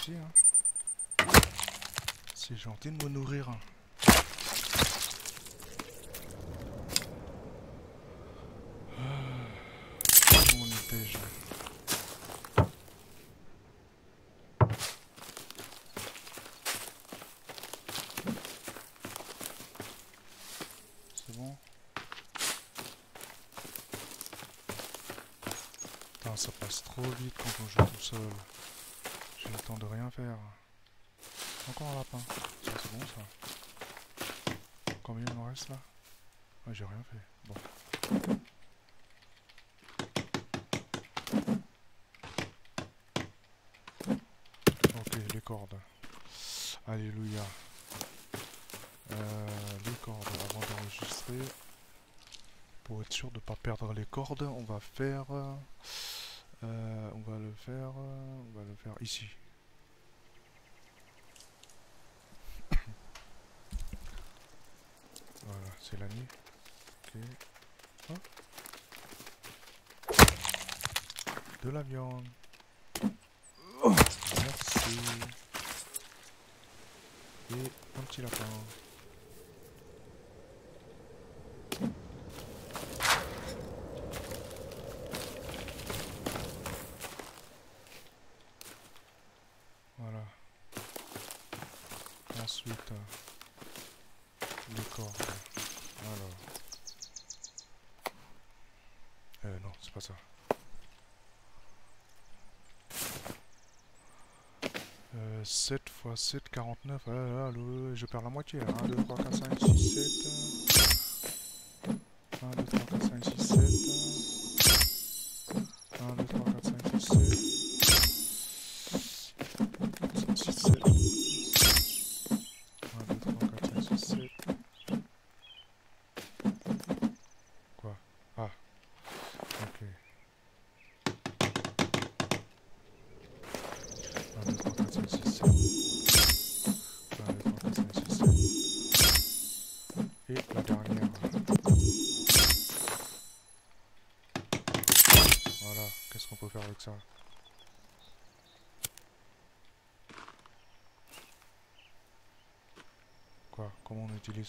Merci, hein. C'est gentil de me nourrir. Hein. Mon étage. C'est bon. Putain, ça passe trop vite quand on joue tout seul. J'ai le temps de rien faire. Encore un lapin. Ça c'est bon ça. Combien il me reste là? Ouais, j'ai rien fait. Bon. Ok, les cordes. Alléluia. Euh, les cordes, avant d'enregistrer. Pour être sûr de ne pas perdre les cordes, on va faire... Euh, on va le faire... On va le faire ici. Voilà, c'est la nuit. Ok. Oh. De la viande. Oh. Merci. Et un petit lapin. Voilà. Ensuite, les cordes. Alors. Euh, non, c'est pas ça. Euh, sept fois sept, quarante-neuf. Ah, là, le, je perds la moitié. un, deux, trois, quatre, cinq, six, sept. un, deux, trois, quatre, cinq, six, sept. un, deux, trois, quatre, cinq, six, sept. six, sept. un, deux, trois, quatre, cinq, six, sept. Quoi? Ah. Ok. un, deux, trois, quatre, cinq, six, sept. un, deux, trois, quatre, cinq, six, sept. Et la dernière. Voilà. Qu'est-ce qu'on peut faire avec ça? Quoi? Comment on utilise?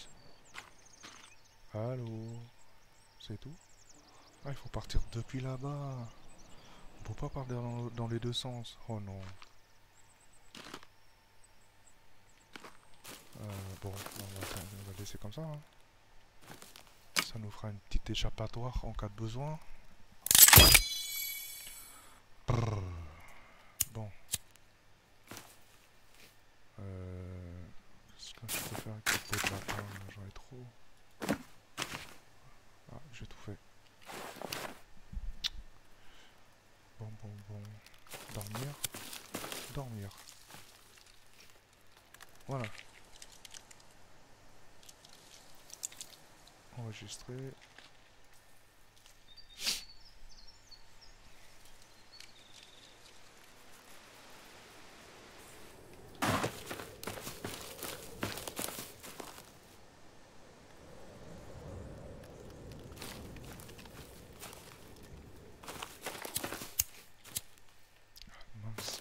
Allô? C'est tout? Ah, il faut partir depuis là-bas. On peut pas partir dans, dans les deux sens. Oh non. Euh, bon, on va, on va laisser comme ça. Hein. Ça nous fera une petite échappatoire en cas de besoin. Brrr. Bon. Euh, Qu'est-ce que je peux faire avec le pot de lapin? J'en ai trop. Ah, j'ai tout fait. Bon, bon, bon. Dormir. Dormir. Voilà. Enregistrer. Mince.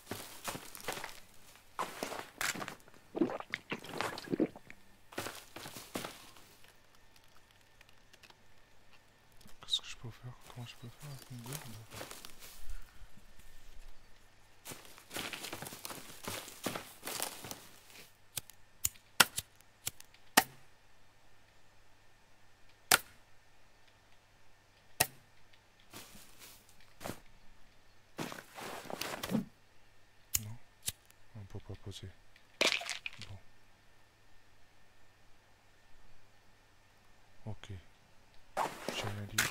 Qu'est-ce que je peux faire? Comment je peux faire avec une gourde? Non, on peut pas poser. Bon. Ok. J'ai rien dit.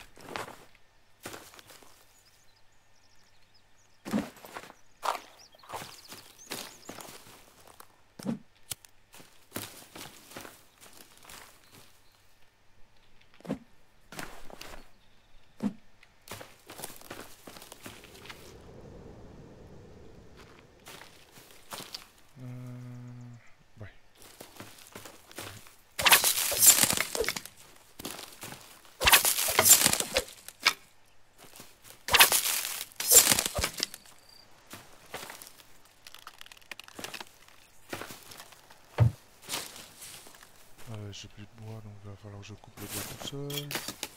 Euh... Ouais. Euh, j'ai plus de bois, donc il va falloir que je coupe le bois tout seul.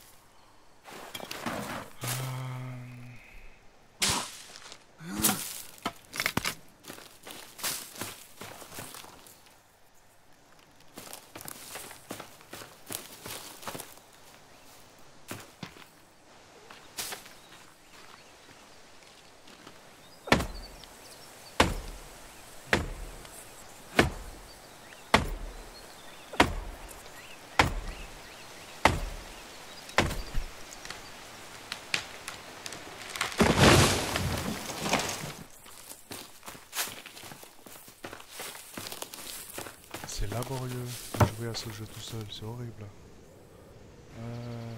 C'est laborieux de jouer à ce jeu tout seul, c'est horrible. Euh...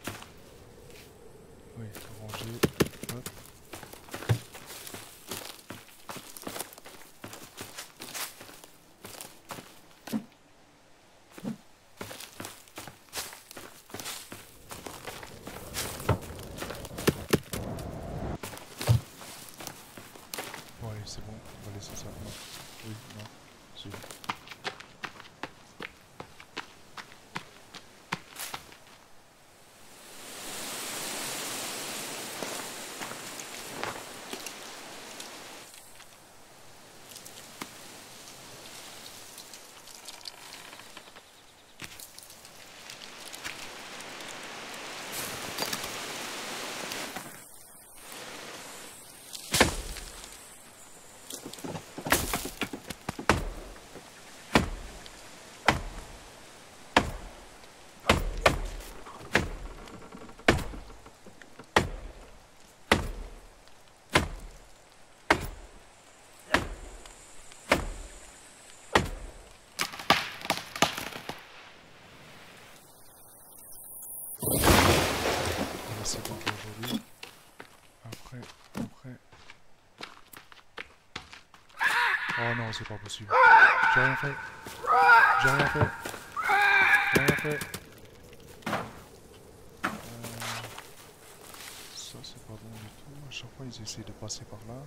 Oui, ranger. Hop. Bon allez, c'est bon, on va laisser ça. Non. Oui, non, si. C'est bon pour aujourd'hui. Après, après. Oh non, c'est pas possible. J'ai rien fait. J'ai rien fait. J'ai rien fait. Euh, ça, c'est pas bon du tout. À chaque fois, ils essaient de passer par là.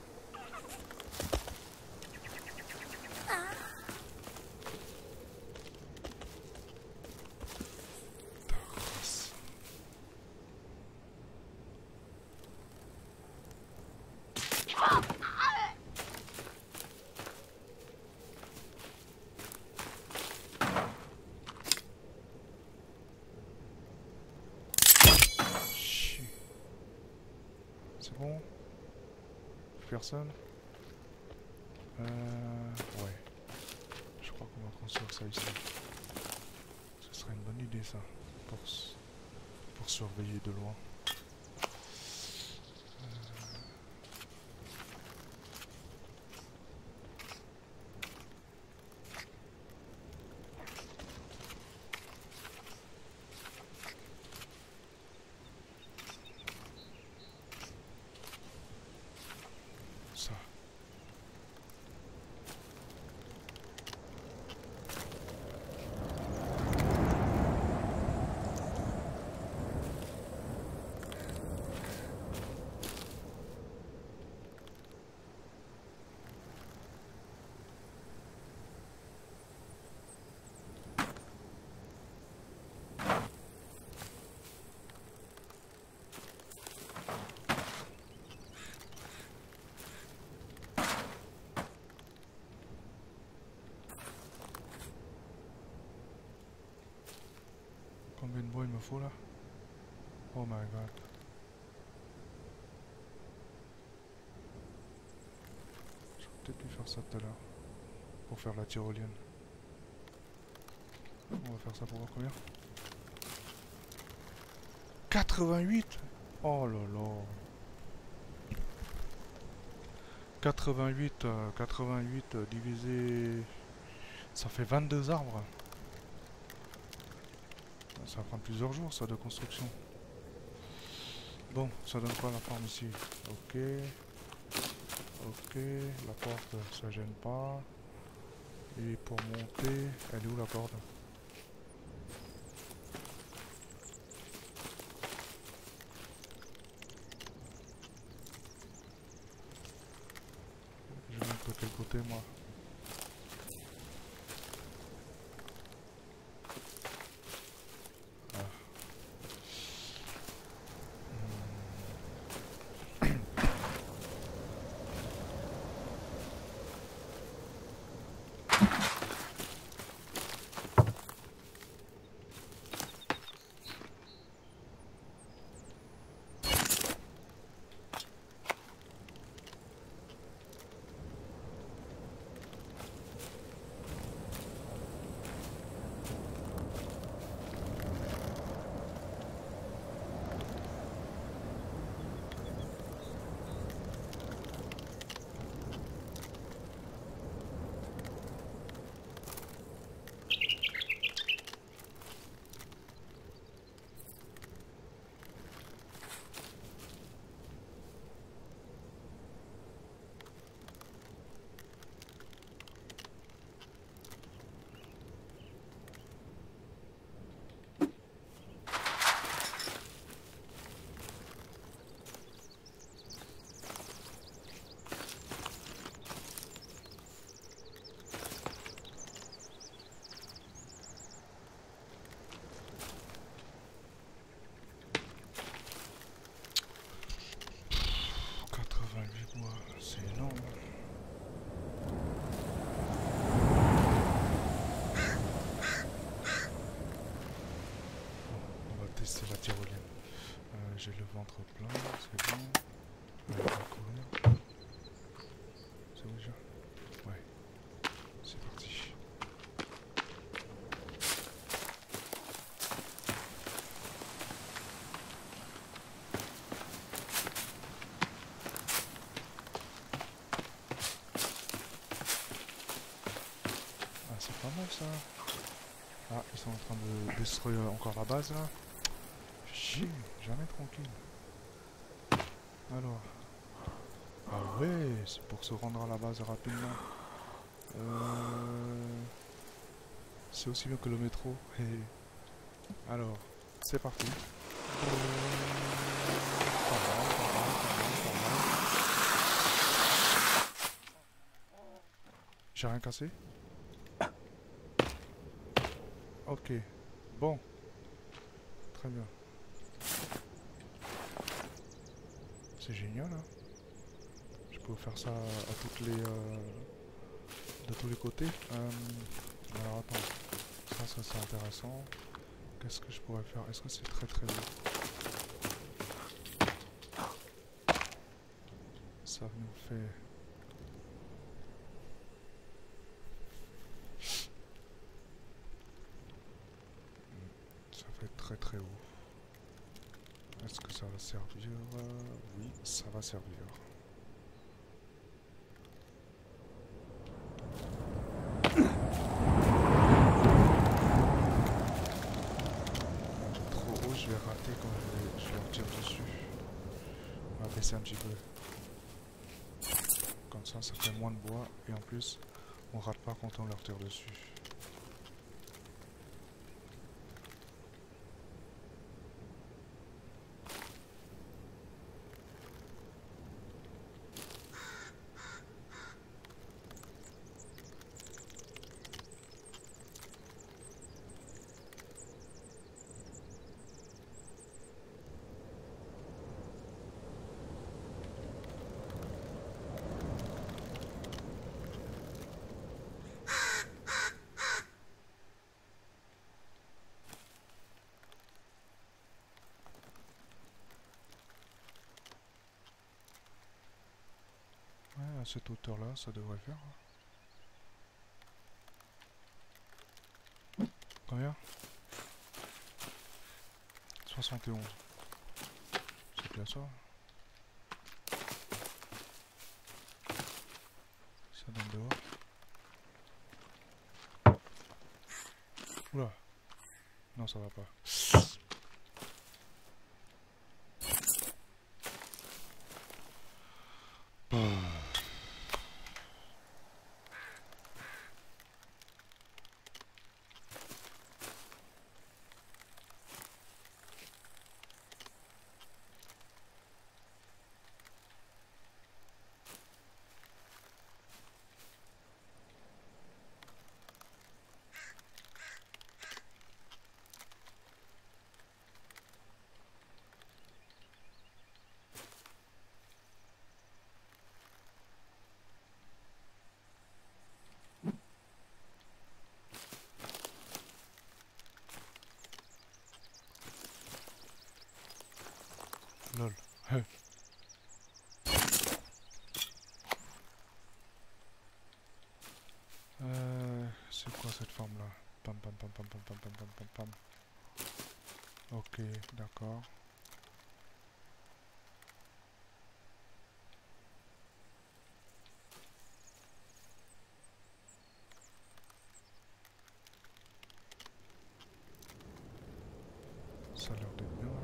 C'est bon? Personne? Euh... Ouais. Je crois qu'on va construire ça ici. Ce serait une bonne idée ça. Pour, pour surveiller de loin. Ça. Combien de bois il me faut là? Oh my god. J'aurais peut-être pu faire ça tout à l'heure. Pour faire la tyrolienne. On va faire ça pour voir combien? quatre-vingt-huit! Oh là là! quatre-vingt-huit, euh, quatre-vingt-huit euh, divisé... Ça fait vingt-deux arbres. Ça va prendre plusieurs jours ça de construction. Bon, ça donne quoi la forme ici? Ok. Ok, la porte ça gêne pas. Et pour monter, elle est où la corde? Je monte de quel côté moi? tyrolienne. Euh, J'ai le ventre plein, c'est bon. Ouais, on va courir. C'est où déjà? Ouais, c'est parti. Ah, c'est pas mal ça. Ah, ils sont en train de détruire encore la base là. Chier, jamais tranquille. Alors. Ah ouais, c'est pour se rendre à la base rapidement. Euh... C'est aussi bien que le métro. Alors, c'est parti. Pas mal, pas mal, pas mal, pas mal. J'ai rien cassé? Ok. Bon. Très bien. C'est génial, hein. Je peux faire ça à toutes les... Euh, de tous les côtés. Euh, alors attends. Ça, ça c'est intéressant. Qu'est-ce que je pourrais faire? Est-ce que c'est très très haut? Ça nous fait... Ça fait très très haut. Est-ce que ça va servir? Oui, ça va servir. Trop haut, je vais rater quand je vais, je vais leur tirer dessus. On va baisser un petit peu. Comme ça, ça fait moins de bois. Et en plus, on rate pas quand on leur tire dessus. Ouais, à cette hauteur-là, ça devrait faire. Combien? soixante et onze. C'est bien ça. Ça donne dehors. Oula. Non, ça va pas. Lol. Hey. Euh, c'est quoi cette forme là? Pam pam pam pam pam pam pam pam pam pam. Ok, d'accord. Ça a l'air d'être bien.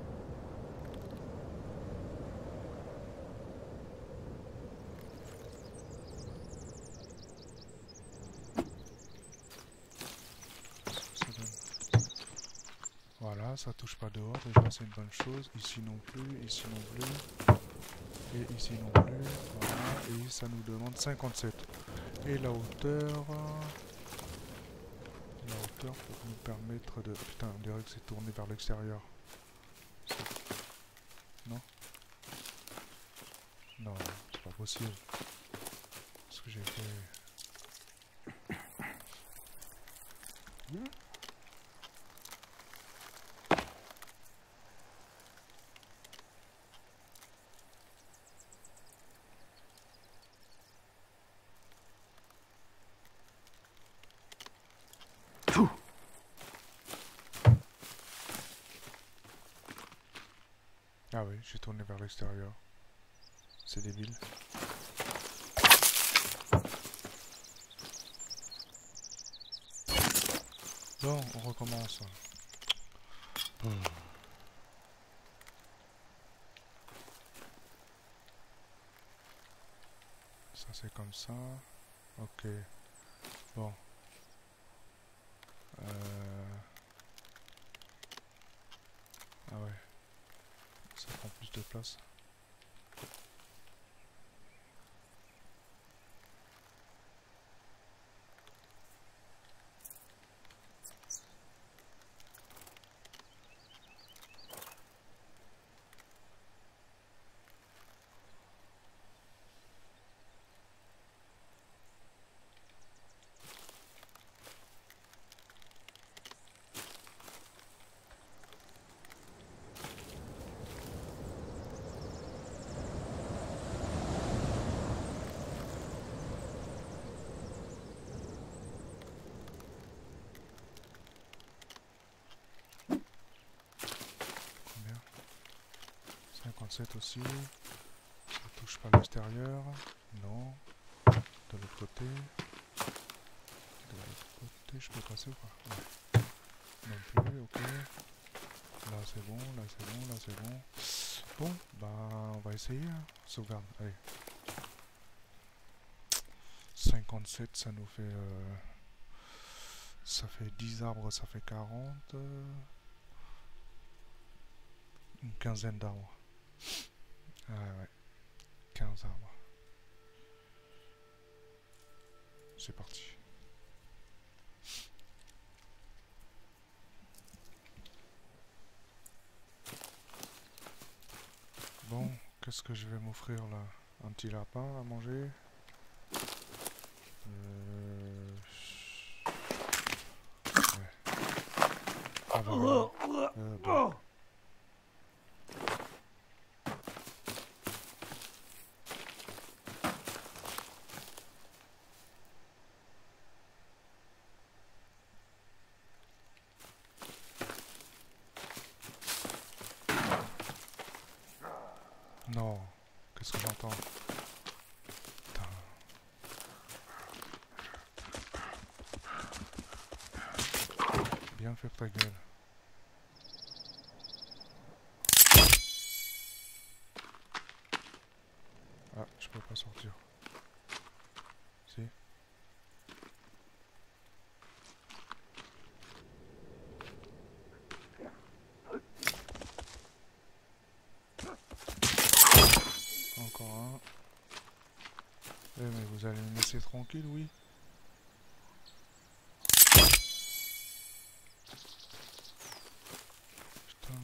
Ça donne. Voilà, ça touche pas dehors, déjà c'est une bonne chose. Ici non plus, ici non plus. Et ici non plus. Voilà, et ça nous demande cinquante-sept. Et la hauteur... La hauteur pour nous permettre de... Putain, on dirait que c'est tourné vers l'extérieur. Non? Non, c'est pas possible. Ce que j'ai fait... Ah oui, j'ai tourné vers l'extérieur. C'est débile. Bon, on recommence. Hmm. Ça c'est comme ça. Ok. Bon. Euh... Ah ouais. Ça prend plus de place. Combien? cinquante-sept aussi. Ça touche pas l'extérieur. Non. De l'autre côté. De l'autre côté, je peux passer ou pas? Ouais. Non plus, ok. Là c'est bon, là c'est bon, là c'est bon. Bon, bah on va essayer. Hein. Sauvegarde, allez. cinquante-sept, ça nous fait... Euh, ça fait dix arbres, ça fait quarante. Euh, une quinzaine d'arbres. Ah ouais, quinze arbres. C'est parti. Bon, qu'est-ce que je vais m'offrir là? Un petit lapin à manger. Euh... Ouais. Ah bah voilà. Euh, bon. Non, qu'est-ce que j'entends? Putain. Bien faire ta gueule. Ah, je peux pas sortir. Si. Encore un. Eh mais vous allez me laisser tranquille, oui? Putain.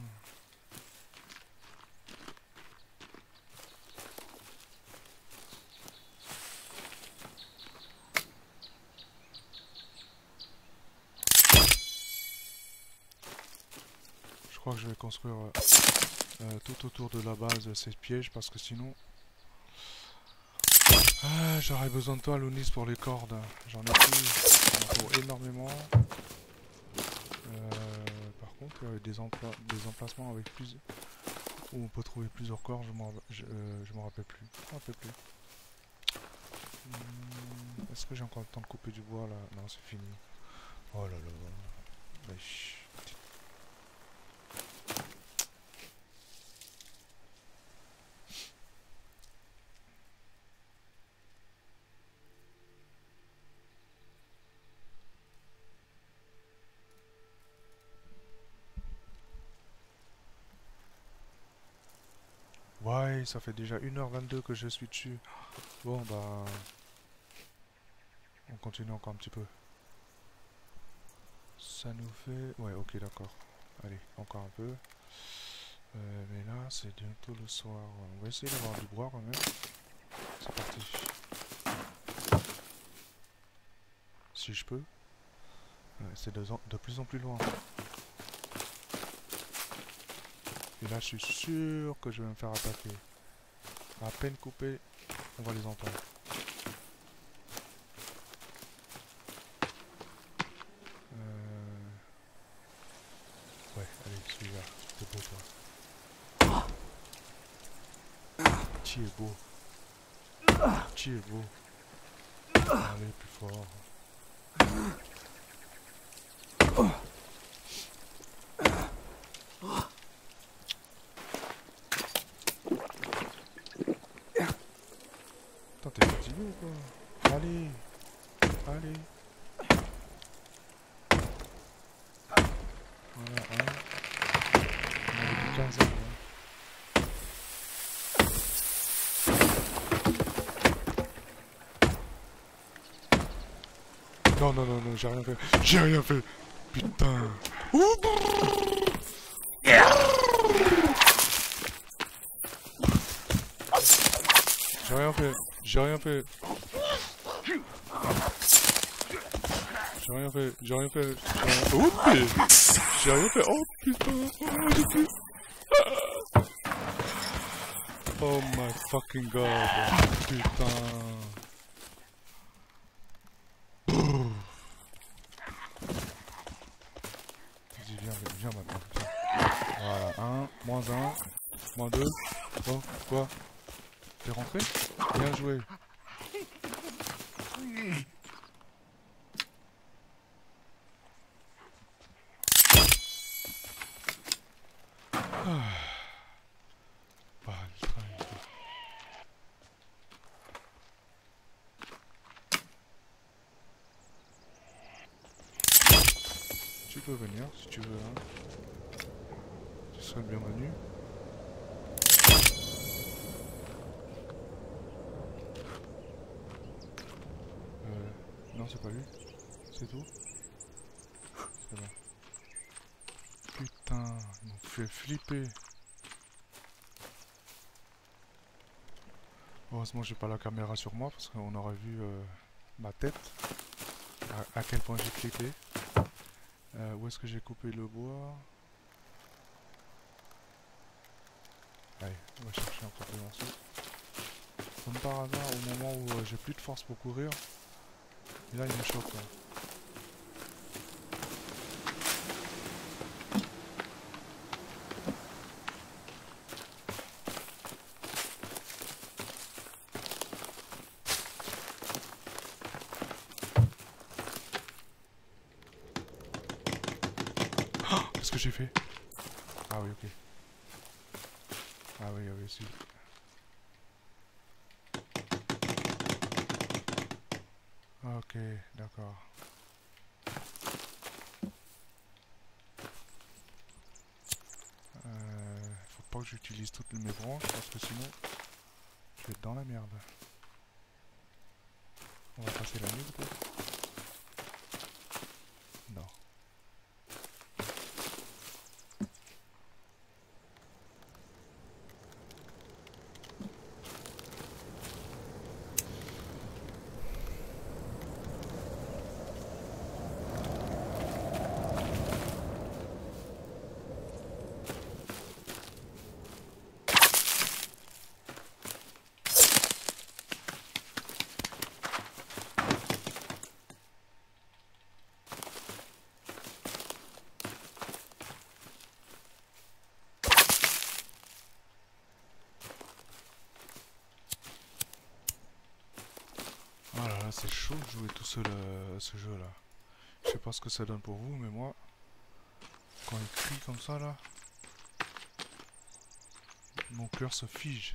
Je crois que je vais construire euh, euh, tout autour de la base de ces pièges parce que sinon... Ah, j'aurais besoin de toi, Lounis, pour les cordes. J'en ai plus. Il en faut énormément. Euh, par contre, il y a des, empla des emplacements avec plus... où on peut trouver plusieurs cordes, je m'en je, euh, je m'en rappelle plus. Je m'en rappelle plus. Hum, Est-ce que j'ai encore le temps de couper du bois là? Non, c'est fini. Oh là là. Wesh. Ouais, ça fait déjà une heure vingt-deux que je suis dessus. Bon, bah... on continue encore un petit peu. Ça nous fait... Ouais, ok, d'accord. Allez, encore un peu. Euh, mais là, c'est bientôt le soir. On va essayer d'avoir du bois quand même. C'est parti. Si je peux. Ouais, c'est de, de plus en plus loin. Et là, je suis sûr que je vais me faire attaquer. À peine coupé, on va les entendre. Euh... Ouais, allez, celui-là. C'est beau, toi. Petit est beau. Petit est beau. Allez, plus fort. Attends, t'es fatigué ou quoi? Allez. Allez. Voilà, un. On avait dit quinze ans, hein. Non, non, non, non, j'ai rien fait. J'ai rien fait. Putain. J'ai rien fait. J'ai rien fait. J'ai rien fait. J'ai rien fait. Oh, j'ai rien fait. Oh putain. Oh my fucking god. Putain. Vas-y, viens, viens maintenant. Viens. Voilà, un, moins un, moins deux. Oh, quoi? T'es rentré? Bien joué. Ah. Bah, le travail. Tu peux venir si tu veux. Hein. Tu serais le bienvenu. Euh, non, c'est pas lui. C'est tout. C'est bon. Putain, il m'a fait flipper. Heureusement, j'ai pas la caméra sur moi parce qu'on aurait vu euh, ma tête. À, à quel point j'ai cliqué. Euh, où est-ce que j'ai coupé le bois? Allez, on va chercher un peu de morceaux. Comme par hasard, au moment où euh, j'ai plus de force pour courir, et là il me choque. Là. Oh, qu'est-ce que j'ai fait? Ah oui, ok. Ah oui, ah oui, si. Ok, d'accord. Euh, faut pas que j'utilise toutes mes branches parce que sinon je vais être dans la merde. On va passer la nuit peut-être? Non. Oh là là, c'est chaud de jouer tout seul euh, ce jeu là. Je sais pas ce que ça donne pour vous, mais moi, quand il crie comme ça là, mon cœur se fige.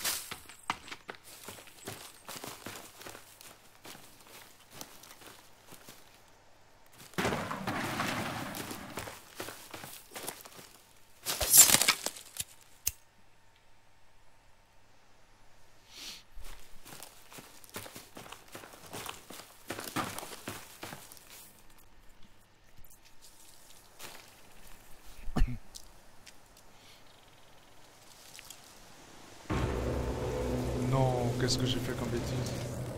Non, qu'est-ce que j'ai fait comme bêtise?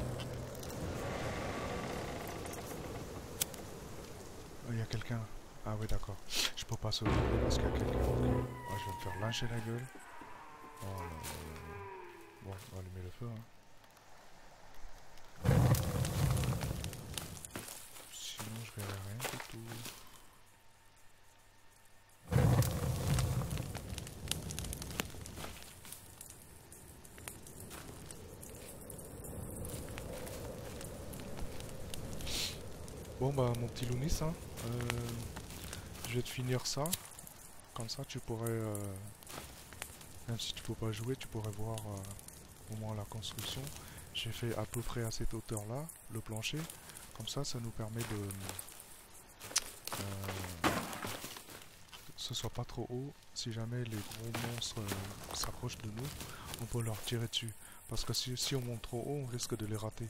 Il y a quelqu'un. Ah oui, d'accord. Je peux pas sauver parce qu'il y a quelqu'un. Okay. Ouais, je vais me faire lyncher la gueule. Oh, là, là, là. Bon, on va allumer le feu. Hein. Sinon, je verrai rien du tout. Bon bah mon petit Lounis, hein, euh, je vais te finir ça. Comme ça tu pourrais, euh, même si tu peux pas jouer, tu pourrais voir euh, au moins la construction. J'ai fait à peu près à cette hauteur là, le plancher. Comme ça, ça nous permet de... Euh, que ce soit pas trop haut. Si jamais les gros monstres euh, s'approchent de nous, on peut leur tirer dessus. Parce que si, si on monte trop haut, on risque de les rater.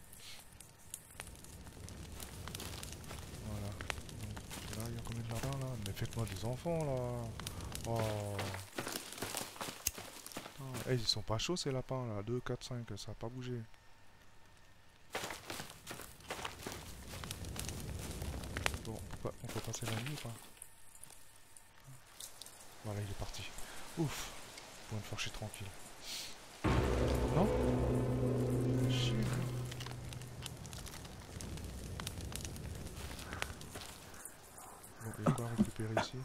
Voilà. Donc, là, il y a combien de lapins là? Mais faites-moi des enfants là. Oh. Ah, hey, ils sont pas chauds ces lapins là. deux, quatre, cinq, ça a pas bougé. Bon, on peut, pas, on peut passer la nuit ou pas? Voilà, il est parti. Ouf. Pour une fois, je suis tranquille. Non? Chier. Bon, il y a quoi à récupérer ici?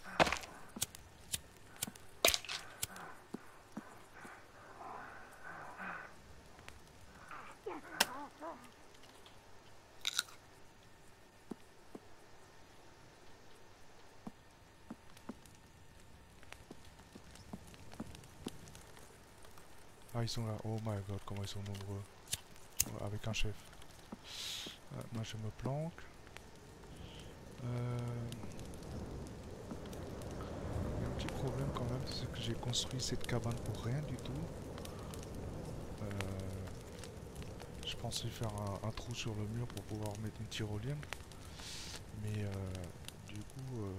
Ah, ils sont là. Oh my god, comment ils sont nombreux. Ouais, avec un chef. Euh, moi, je me planque. Euh... Il y a un petit problème quand même, c'est que j'ai construit cette cabane pour rien du tout. Euh... Je pensais faire un, un trou sur le mur pour pouvoir mettre une tyrolienne. Mais euh, du coup, euh,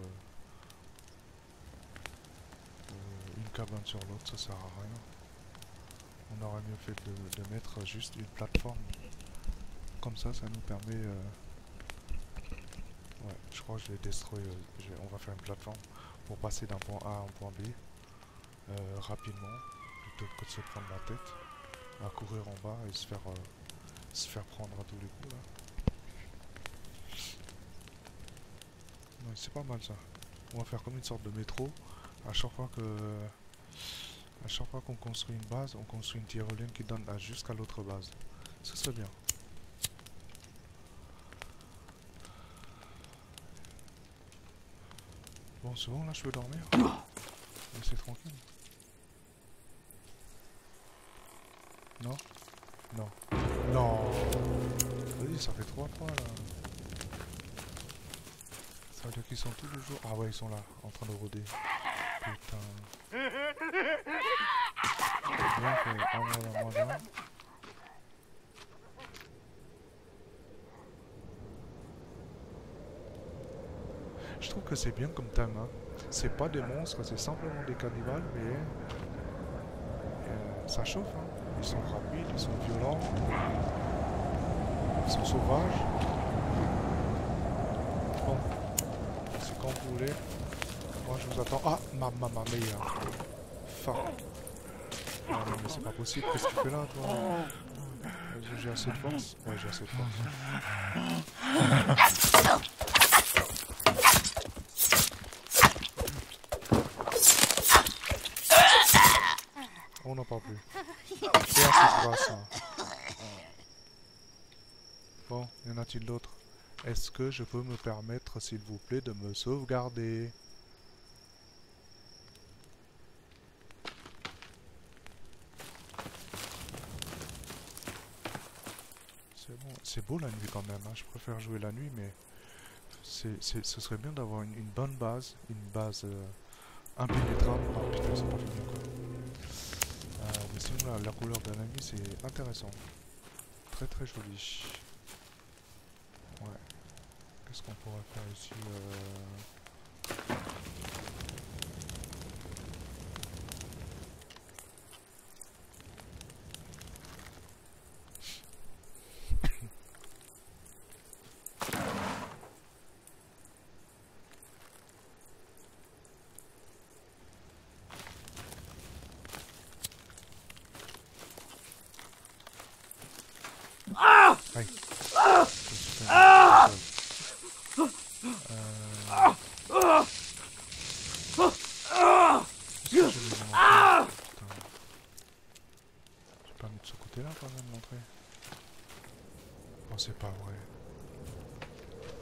euh, une cabane sur l'autre, ça sert à rien. On aurait mieux fait de, de mettre juste une plateforme. Comme ça, ça nous permet... Euh... Ouais, je crois que je vais détruire... Je vais... On va faire une plateforme pour passer d'un point A à un point B euh, rapidement, plutôt que de se prendre la tête, à courir en bas et se faire, euh, se faire prendre à tous les coups là. Ouais, c'est pas mal ça. On va faire comme une sorte de métro. À chaque fois que... À chaque fois qu'on construit une base, on construit une tyrolienne qui donne jusqu'à l'autre base. Ce serait bien. Bon, c'est bon, là, je peux dormir. Laissez tranquille. Non? Non. Non! Vas-y, ça fait trois fois, là. Ça veut dire qu'ils sont tous les jours... Ah ouais, ils sont là, en train de rôder. Putain. Bien fait, un moins, un moins un. Je trouve que c'est bien comme thème, hein. C'est pas des monstres, c'est simplement des cannibales, mais euh, ça chauffe, hein. Ils sont rapides, ils sont violents, ils sont sauvages. Bon, c'est quand vous voulez. Moi je vous attends. Ah, ma maman meilleure. Fuck. Ah non mais c'est pas possible, qu'est-ce que tu fais là toi? J'ai assez de force? Ouais, j'ai assez de force. On n'en parle plus. Et un coup de grâce. Hein. Bon, y en a-t-il d'autres? Est-ce que je peux me permettre, s'il vous plaît, de me sauvegarder? C'est bon. C'est beau la nuit quand même, hein. Je préfère jouer la nuit, mais c'est, c'est, ce serait bien d'avoir une, une bonne base, une base euh, impénétrable. Oh putain, c'est pas fini quoi. Euh, mais sinon, la, la couleur de la nuit, c'est intéressant. Très très joli. Ouais. Qu'est-ce qu'on pourrait faire ici euh... Aïe. Euh... Je vais pas mettre de ce côté là quand même l'entrée. Oh c'est pas vrai.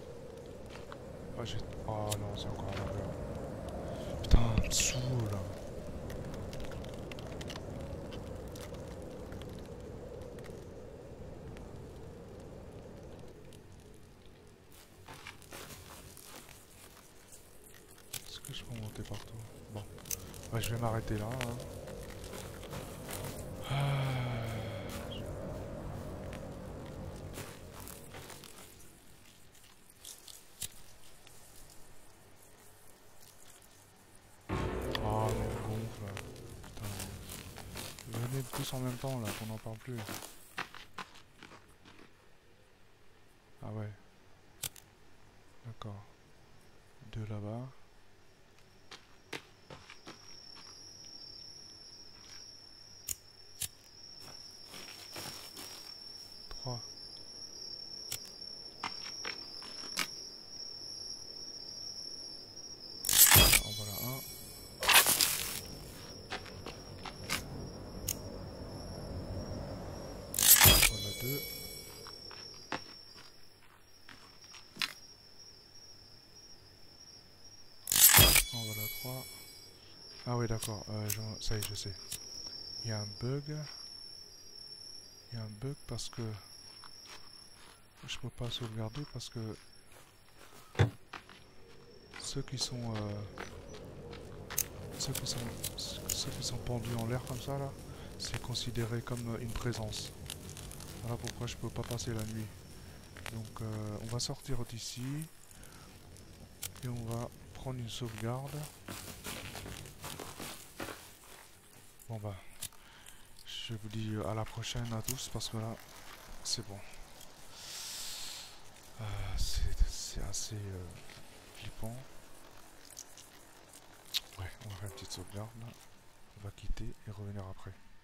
Ah, j'ai... Oh non, c'est encore à l'envers. Putain, en dessous, là. Est-ce que je peux monter partout? Bon. Ouais, je vais m'arrêter là, hein. Ah. Oh non, gonfle. Putain. Venez tous en même temps là, qu'on n'en parle plus. Ah ouais. D'accord. Deux là-bas. Trois. En voilà un. Voilà deux. En voilà trois. Ah oui d'accord, euh, je- ça y est je sais. Il y a un bug. Il y a un bug parce que je peux pas sauvegarder parce que ceux qui sont euh, ceux qui sont ceux qui sont pendus en l'air comme ça là, c'est considéré comme une présence. Voilà pourquoi je peux pas passer la nuit. Donc euh, on va sortir d'ici et on va prendre une sauvegarde. Bon bah je vous dis à la prochaine à tous parce que là c'est bon. Euh, c'est assez euh, flippant. Ouais, on va faire une petite sauvegarde là. On va quitter et revenir après.